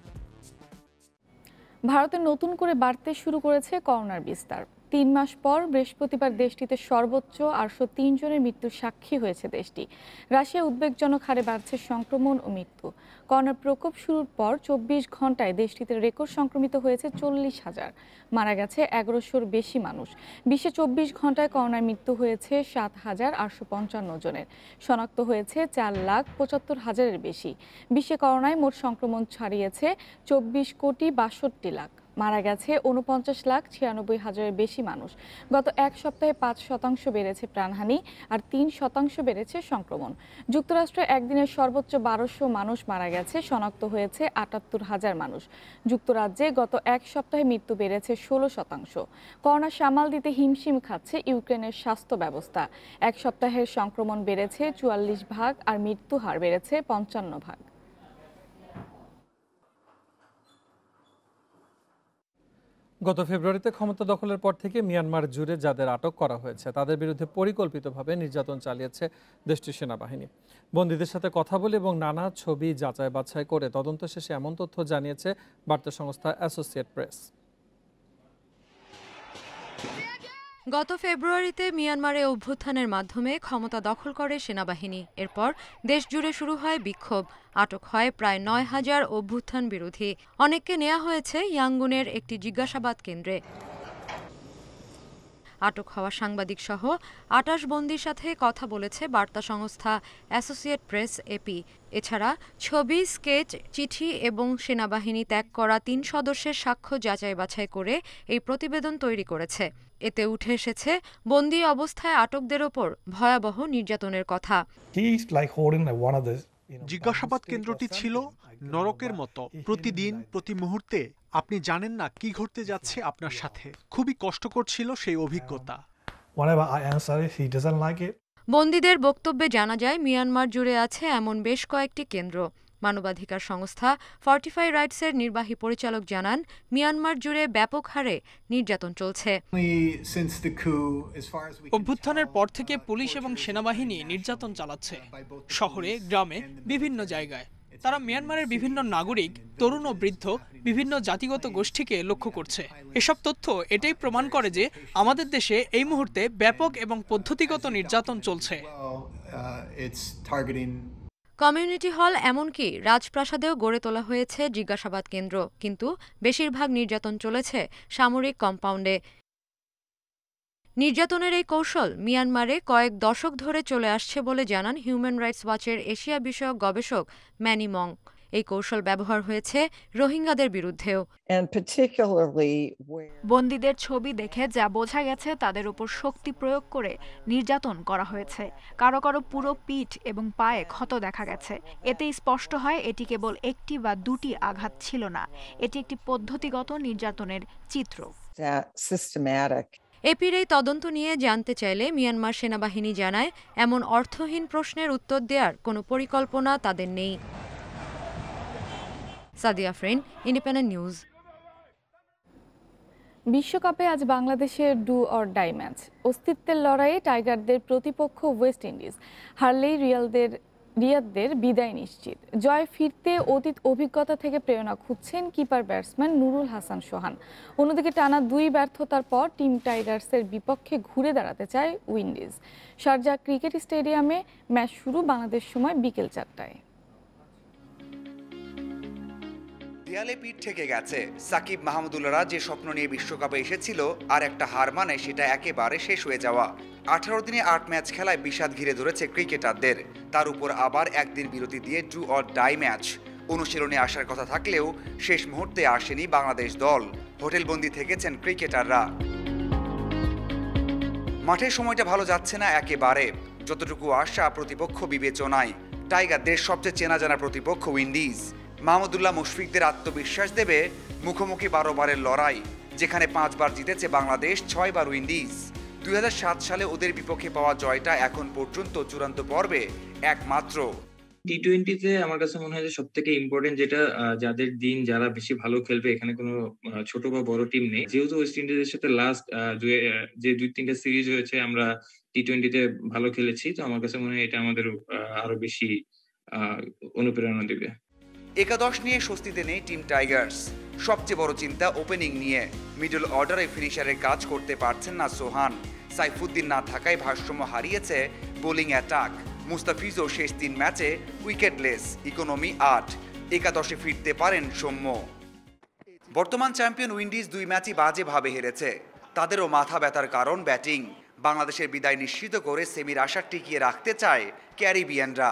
ভারতে নতুন করে বাড়তে শুরু করেছে করোনার বিস্তার। 3 মাস পর বৃহস্পতিবার দেশটিতে সর্বোচ্চ 803 জনের মৃত্যুর সাক্ষী হয়েছে দেশটি। রাশিয়ায় উদ্বেগজনক হারে বাড়ছে সংক্রমণ ও মৃত্যু। করোনার প্রকোপ শুরুর পর 24 ঘন্টায় দেশটিতে রেকর্ড সংক্রমিত হয়েছে 40,000, মারা গেছে 1100-র বেশি মানুষ। বিশ্বে 24 ঘন্টায় করোনার মৃত্যু হয়েছে 7,855 জনের, শনাক্ত হয়েছে 4,75,000-এর বেশি। বিশ্বে করোনায় মোট সংক্রমণ ছাড়িয়েছে 24,62,00,000, মারা গেছে 49,96,000-এর বেশি মানুষ। গত এক সপ্তাহে 5% বেড়েছে প্রাণহানি আর 3% বেড়েছে সংক্রমণ। যুক্তরাষ্ট্রে একদিনের সর্বোচ্চ 1200 মানুষ মারা গেছে, শনাক্ত হয়েছে 78,000 মানুষ। যুক্তরাজ্যে গত এক সপ্তাহে মৃত্যু বেড়েছে 16%। করোনা সামাল দিতে হিমশিম খাচ্ছে ইউক্রেনের স্বাস্থ্য ব্যবস্থা। এক সপ্তাহের সংক্রমণ বেড়েছে 44 ভাগ আর মৃত্যু হার বেড়েছে 55 ভাগ। গত ফেব্রুয়ারিতে ক্ষমতা দখলের পর থেকে মিয়ানমার জুড়ে যাদের আটক করা হয়েছে তাদের বিরুদ্ধে পরিকল্পিতভাবে নির্যাতন চালিয়েছে দেশটির সেনাবাহিনী। বন্দীদের সাথে কথা বলে এবং নানা ছবি যাচাই বাছাই করে তদন্ত শেষে এমন তথ্য জানিয়েছে বার্তা সংস্থা অ্যাসোসিয়েট প্রেস। গত ফেব্রুয়ারিতে মিয়ানমারে অভ্যুত্থানের মাধ্যমে ক্ষমতা দখল করে সেনাবাহিনী। এরপর দেশ জুড়ে শুরু হয় বিক্ষোভ, আটক হয় প্রায় 9,000 অভ্যুত্থান বিরোধী। অনেককে নেওয়া হয়েছে ইয়াঙ্গুনের একটি জিজ্ঞাসাবাদ কেন্দ্রে। আটক হওয়া সাংবাদিক সহ 28 বন্দীর সাথে কথা বলেছে বার্তা সংস্থা অ্যাসোসিয়েট প্রেস এপি। এছাড়া ছবি, স্কেচ, চিঠি এবং সেনাবাহিনী ত্যাগ করা 3 সদস্যের সাক্ষ্য যাচাই বাছাই করে এই প্রতিবেদন তৈরি করেছে। এতে উঠে এসেছে বন্দী অবস্থায় আটকদের ওপর ভয়াবহ নির্যাতনের কথা। জিজ্ঞাসাবাদ কেন্দ্রটি ছিল নরকের মতো। প্রতিদিন, প্রতি মুহূর্তে আপনি জানেন না কি ঘটতে যাচ্ছে আপনার সাথে। খুবই কষ্টকর ছিল সেই অভিজ্ঞতা। বন্দীদের বক্তব্যে জানা যায় মিয়ানমার জুড়ে আছে এমন বেশ কয়েকটি কেন্দ্র। মানবাধিকার সংস্থা ফর্টিফাই রাইটসের নির্বাহী পরিচালক জানান, মিয়ানমার জুড়ে ব্যাপক হারে নির্যাতন চলছে। অভ্যুত্থানের পর থেকে পুলিশ এবং সেনাবাহিনী নির্যাতন চালাচ্ছে, শহরে, গ্রামে, বিভিন্ন জায়গায়। তারা মিয়ানমারের বিভিন্ন নাগরিক, তরুণ ও বৃদ্ধ, বিভিন্ন জাতিগত গোষ্ঠীকে লক্ষ্য করছে। এসব তথ্য এটাই প্রমাণ করে যে আমাদের দেশে এই মুহূর্তে ব্যাপক এবং পদ্ধতিগত নির্যাতন চলছে। কমিউনিটি হল এমনকি রাজপ্রাসাদেও গড়ে তোলা হয়েছে জিজ্ঞাসাবাদ কেন্দ্র, কিন্তু বেশিরভাগ নির্যাতন চলেছে সামরিক কম্পাউন্ডে। নির্যাতনের এই কৌশল মিয়ানমারে কয়েক দশক ধরে চলে আসছে বলে জানান হিউম্যান রাইটস ওয়াচের এশিয়া বিষয়ক গবেষক ম্যানি মং। এই কৌশল ব্যবহার হয়েছে রোহিঙ্গাদের বিরুদ্ধেও। বন্দীদের ছবি দেখে যা বোঝা গেছে, তাদের উপর শক্তি প্রয়োগ করে নির্যাতন করা হয়েছে। কারো কারো পুরো পিঠ এবং পায়ে ক্ষত দেখা গেছে। এতেই স্পষ্ট হয় এটি কেবল একটি বা দুটি আঘাত ছিল না, এটি একটি পদ্ধতিগত নির্যাতনের চিত্র। এপির এই তদন্ত নিয়ে জানতে চাইলে মিয়ানমার সেনাবাহিনী জানায়, এমন অর্থহীন প্রশ্নের উত্তর দেওয়ার কোনো পরিকল্পনা তাদের নেই। Sadia Afrin, independent news. বিশ্বকাপে আজ বাংলাদেশের ডু অর ডাই ম্যাচ। অস্তিত্বের লড়াইয়ে টাইগারদের প্রতিপক্ষ ওয়েস্ট ইন্ডিজ। হারলেই রিয়াদদের বিদায় নিশ্চিত। জয় ফিরতে অতীত অভিজ্ঞতা থেকে প্রেরণা খুঁজছেন কিপার ব্যাটসম্যান নুরুল হাসান সোহান। অন্যদিকে টানা 2 ব্যর্থতার পর টিম টাইগার্সের বিপক্ষে ঘুরে দাঁড়াতে চায় উইন্ডিজ। শারজাহ ক্রিকেট স্টেডিয়ামে ম্যাচ শুরু বাংলাদেশ সময় বিকেল 4টায়। দেয়ালে পিঠ থেকে গেছে। সাকিব মাহমুদুল্লাহরা যে স্বপ্ন নিয়ে বিশ্বকাপে এসেছিল আর একটা হার মানে সেটা একেবারে শেষ হয়ে যাওয়া। 18 দিনে 8 ম্যাচ খেলায় বিষাদ ঘিরে ধরেছে ক্রিকেটারদের। তার উপর আবার একদিন বিরতি দিয়ে ডু অর ডাই ম্যাচ। অনুশীলনে আসার কথা থাকলেও শেষ মুহূর্তে আসেনি বাংলাদেশ দল। হোটেলবন্দি থেকেছেন ক্রিকেটাররা। মাঠের সময়টা ভালো যাচ্ছে না একেবারে। যতটুকু আশা প্রতিপক্ষ বিবেচনায়। টাইগারদের সবচেয়ে চেনা জানা প্রতিপক্ষ উইন্ডিজ। মাহমুদুল্লাহ মুশফিকদের আত্মবিশ্বাস দেবে মুখোমুখি 12 বারের লড়াই, যেখানে 5 বার জিতেছে বাংলাদেশ, 6 বার উইন্ডিজ। 2007 সালে ওদের বিপক্ষে পাওয়া জয়টা এখন পর্যন্ত চূড়ান্ত পর্বে একমাত্র। টি-20তে আমার কাছে মনে হয় যে সব থেকে ইম্পর্টেন্ট যেটা, যাদের দিন যারা বেশি ভালো খেলবে, এখানে কোনো ছোট বা বড় টিম নেই। যেহেতু ওয়েস্ট ইন্ডিজের সাথে লাস্ট যে 2-3টা সিরিজ হয়েছে আমরা টি-20তে ভালো খেলেছি, তো আমার কাছে মনে হয় এটা আমাদের আরো বেশি অনুপ্রেরণা দিবে। একাদশ নিয়ে স্বস্তিতে নেই টিম টাইগার্স। সবচেয়ে বড় চিন্তা ওপেনিং নিয়ে। মিডল অর্ডারে ফিনিশারের কাজ করতে পারছেন না সোহান। সাইফুদ্দিন না থাকায় ভারসাম্য হারিয়েছে বোলিং অ্যাটাক। মুস্তাফিজও শেষ 3 ম্যাচে উইকেটলেস, ইকোনমি 8। একাদশে ফিরতে পারেন সৌম্য। বর্তমান চ্যাম্পিয়ন উইন্ডিজ 2 ম্যাচই বাজেভাবে হেরেছে। তাদেরও মাথা ব্যথার কারণ ব্যাটিং। বাংলাদেশের বিদায় নিশ্চিত করে সেমির আশা টিকিয়ে রাখতে চায় ক্যারিবিয়ানরা।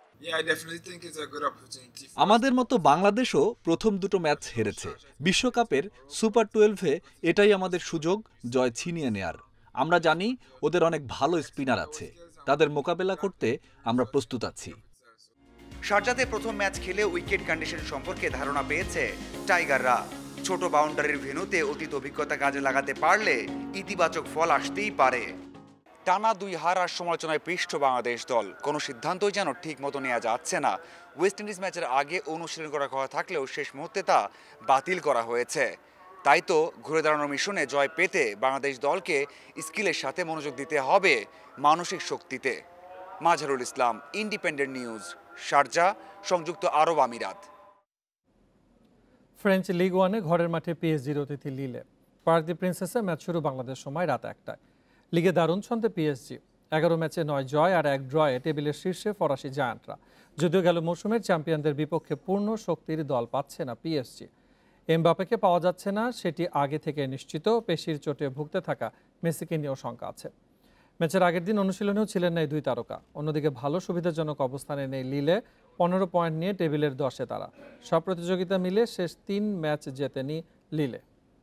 আমাদের মতো বাংলাদেশও প্রথম দুটো ম্যাচ হেরেছে। বিশ্বকাপের সুপার 12-এ এটাই আমাদের সুযোগ জয় ছিনিয়ে নেয়ার। আমরা জানি ওদের অনেক ভালো স্পিনার আছে, তাদের মোকাবেলা করতে আমরা প্রস্তুত আছি। শারজাতে প্রথম ম্যাচ খেলে উইকেট কন্ডিশন সম্পর্কে ধারণা পেয়েছে টাইগাররা। ছোট বাউন্ডারির ভেন্যুতে অতীত অভিজ্ঞতা কাজে লাগাতে পারলে ইতিবাচক ফল আসতেই পারে। টানা 2 হার আর সমালোচনায় পৃষ্ঠ বাংলাদেশ দল। কোনো সিদ্ধান্তই যেন ঠিক মতো নেওয়া যাচ্ছে না। ওয়েস্ট ইন্ডিজ ম্যাচের আগে অনুশীলন করার কথা থাকলেও শেষ মুহূর্তে তা বাতিল করা হয়েছে। তাই তো ঘুরে দাঁড়ানোর মিশনে জয় পেতে বাংলাদেশ দলকে স্কিলের সাথে মনোযোগ দিতে হবে মানসিক শক্তিতে। Mazharul Islam, independent news, Sharjah, সংযুক্ত আরব আমিরাত। ফ্রেঞ্চ লিগ 1-এ ঘরের মাঠে পিএসজির অতিথি লিলে। পার্ক দি প্রিন্সেসে ম্যাচ শুরু বাংলাদেশ সময় রাত 1টায়। লিগে দারুণ ছন্দে পিএসজি। 11 ম্যাচে 9 জয় আর 1 ড্রয়ে টেবিলের শীর্ষে ফরাসি জায়ান্টরা। যদিও গেল মৌসুমের চ্যাম্পিয়নদের বিপক্ষে পূর্ণ শক্তির দল পাচ্ছে না পিএসজি। এমবাপেকে পাওয়া যাচ্ছে না, সেটি আগে থেকে নিশ্চিত। পেশির চোটে ভুগতে থাকা মেসিকে নিয়েও শঙ্কা আছে। ম্যাচের আগের দিন অনুশীলনেও ছিলেন না এই 2 তারকা। অন্যদিকে ভালো সুবিধাজনক অবস্থানে নেই লিলে। 15 পয়েন্ট নিয়ে টেবিলের 10-এ তারা। সব প্রতিযোগিতা মিলে শেষ 3 ম্যাচ জেতেনি লিলে।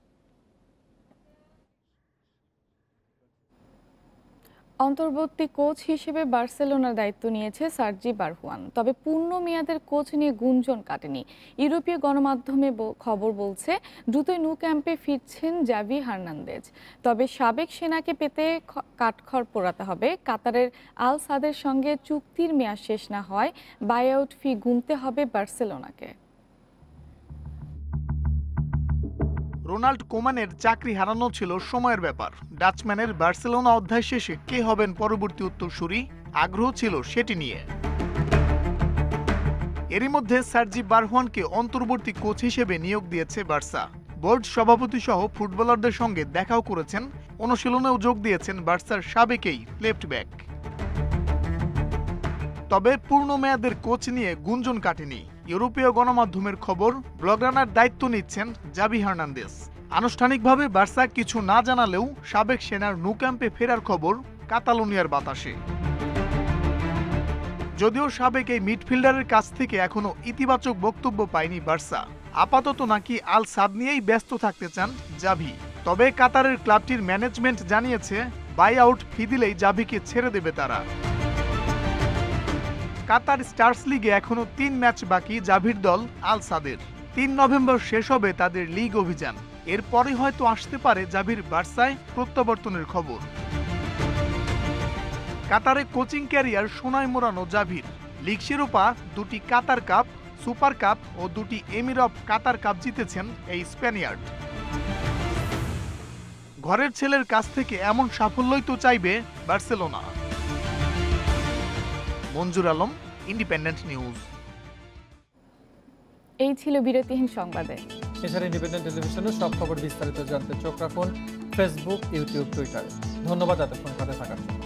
অন্তর্বর্তী কোচ হিসেবে বার্সেলোনার দায়িত্ব নিয়েছে সার্জি বারহুয়ান। তবে পূর্ণ মেয়াদের কোচ নিয়ে গুঞ্জন কাটেনি। ইউরোপীয় গণমাধ্যমে খবর বলছে দ্রুতই ন্যু ক্যাম্পে ফিরছেন জাভি হার্নান্দেজ। তবে সাবেক সেনাকে পেতে কাঠখড় পোড়াতে হবে। কাতারের আল সাদের সঙ্গে চুক্তির মেয়াদ শেষ না হয় বাই-আউট ফি গুনতে হবে বার্সেলোনাকে। রোনাল্ড কোমানের চাকরি হারানো ছিল সময়ের ব্যাপার। ডাচম্যানের বার্সেলোনা অধ্যায় শেষে কে হবেন পরবর্তী উত্তরসূরি, আগ্রহ ছিল সেটি নিয়ে। এরই মধ্যে সার্জি বারহুয়ানকে অন্তর্বর্তী কোচ হিসেবে নিয়োগ দিয়েছে বার্সা। বোর্ড সভাপতি সহ ফুটবলারদের সঙ্গে দেখাও করেছেন। অনুশীলনেও যোগ দিয়েছেন বার্সার সাবেকেই লেফট ব্যাক। তবে পূর্ণ মেয়াদের কোচ নিয়ে গুঞ্জন কাটেনি। ইউরোপীয় গণমাধ্যমের খবর, ব্লগরানার দায়িত্ব নিচ্ছেন জাভি হার্নান্দেজ। আনুষ্ঠানিকভাবে বার্সা কিছু না জানালেও সাবেক সেনার ন্যু ক্যাম্পে ফেরার খবর কাতালোনিয়ার বাতাসে। যদিও সাবেক এই মিডফিল্ডারের কাছ থেকে এখনো ইতিবাচক বক্তব্য পায়নি বার্সা। আপাতত নাকি আল সাদ নিয়েই ব্যস্ত থাকতে চান জাভি। তবে কাতারের ক্লাবটির ম্যানেজমেন্ট জানিয়েছে বাই আউট ফি দিলেই জাভিকে ছেড়ে দেবে তারা। কাতার স্টার্স লিগে এখনো 3 ম্যাচ বাকি জাভির দল আল সাদের। 3 নভেম্বর শেষ হবে তাদের লিগ অভিযান। এরপরে হয়তো আসতে পারে জাভির বার্সায় প্রত্যাবর্তনের খবর। কাতারে কোচিং ক্যারিয়ার সোনায় মোড়ানো জাভির। লিগ শিরোপা, 2টি কাতার কাপ, সুপার কাপ ও 2টি এমির অফ কাতার কাপ জিতেছেন এই স্প্যানিয়ার্ড। ঘরের ছেলের কাছ থেকে এমন সাফল্যই তো চাইবে Barcelona. Manjur Alam, independent news. এই ছিল বিরতিহীন সংবাদে। এছাড়া ইন্ডিপেন্ডেন্ট টেলিভিশনের সব খবর বিস্তারিত জানতে চোখ রাখুন ফেসবুক, ইউটিউব, টুইটারে। ধন্যবাদ এতক্ষণ সাথে থাকার জন্য।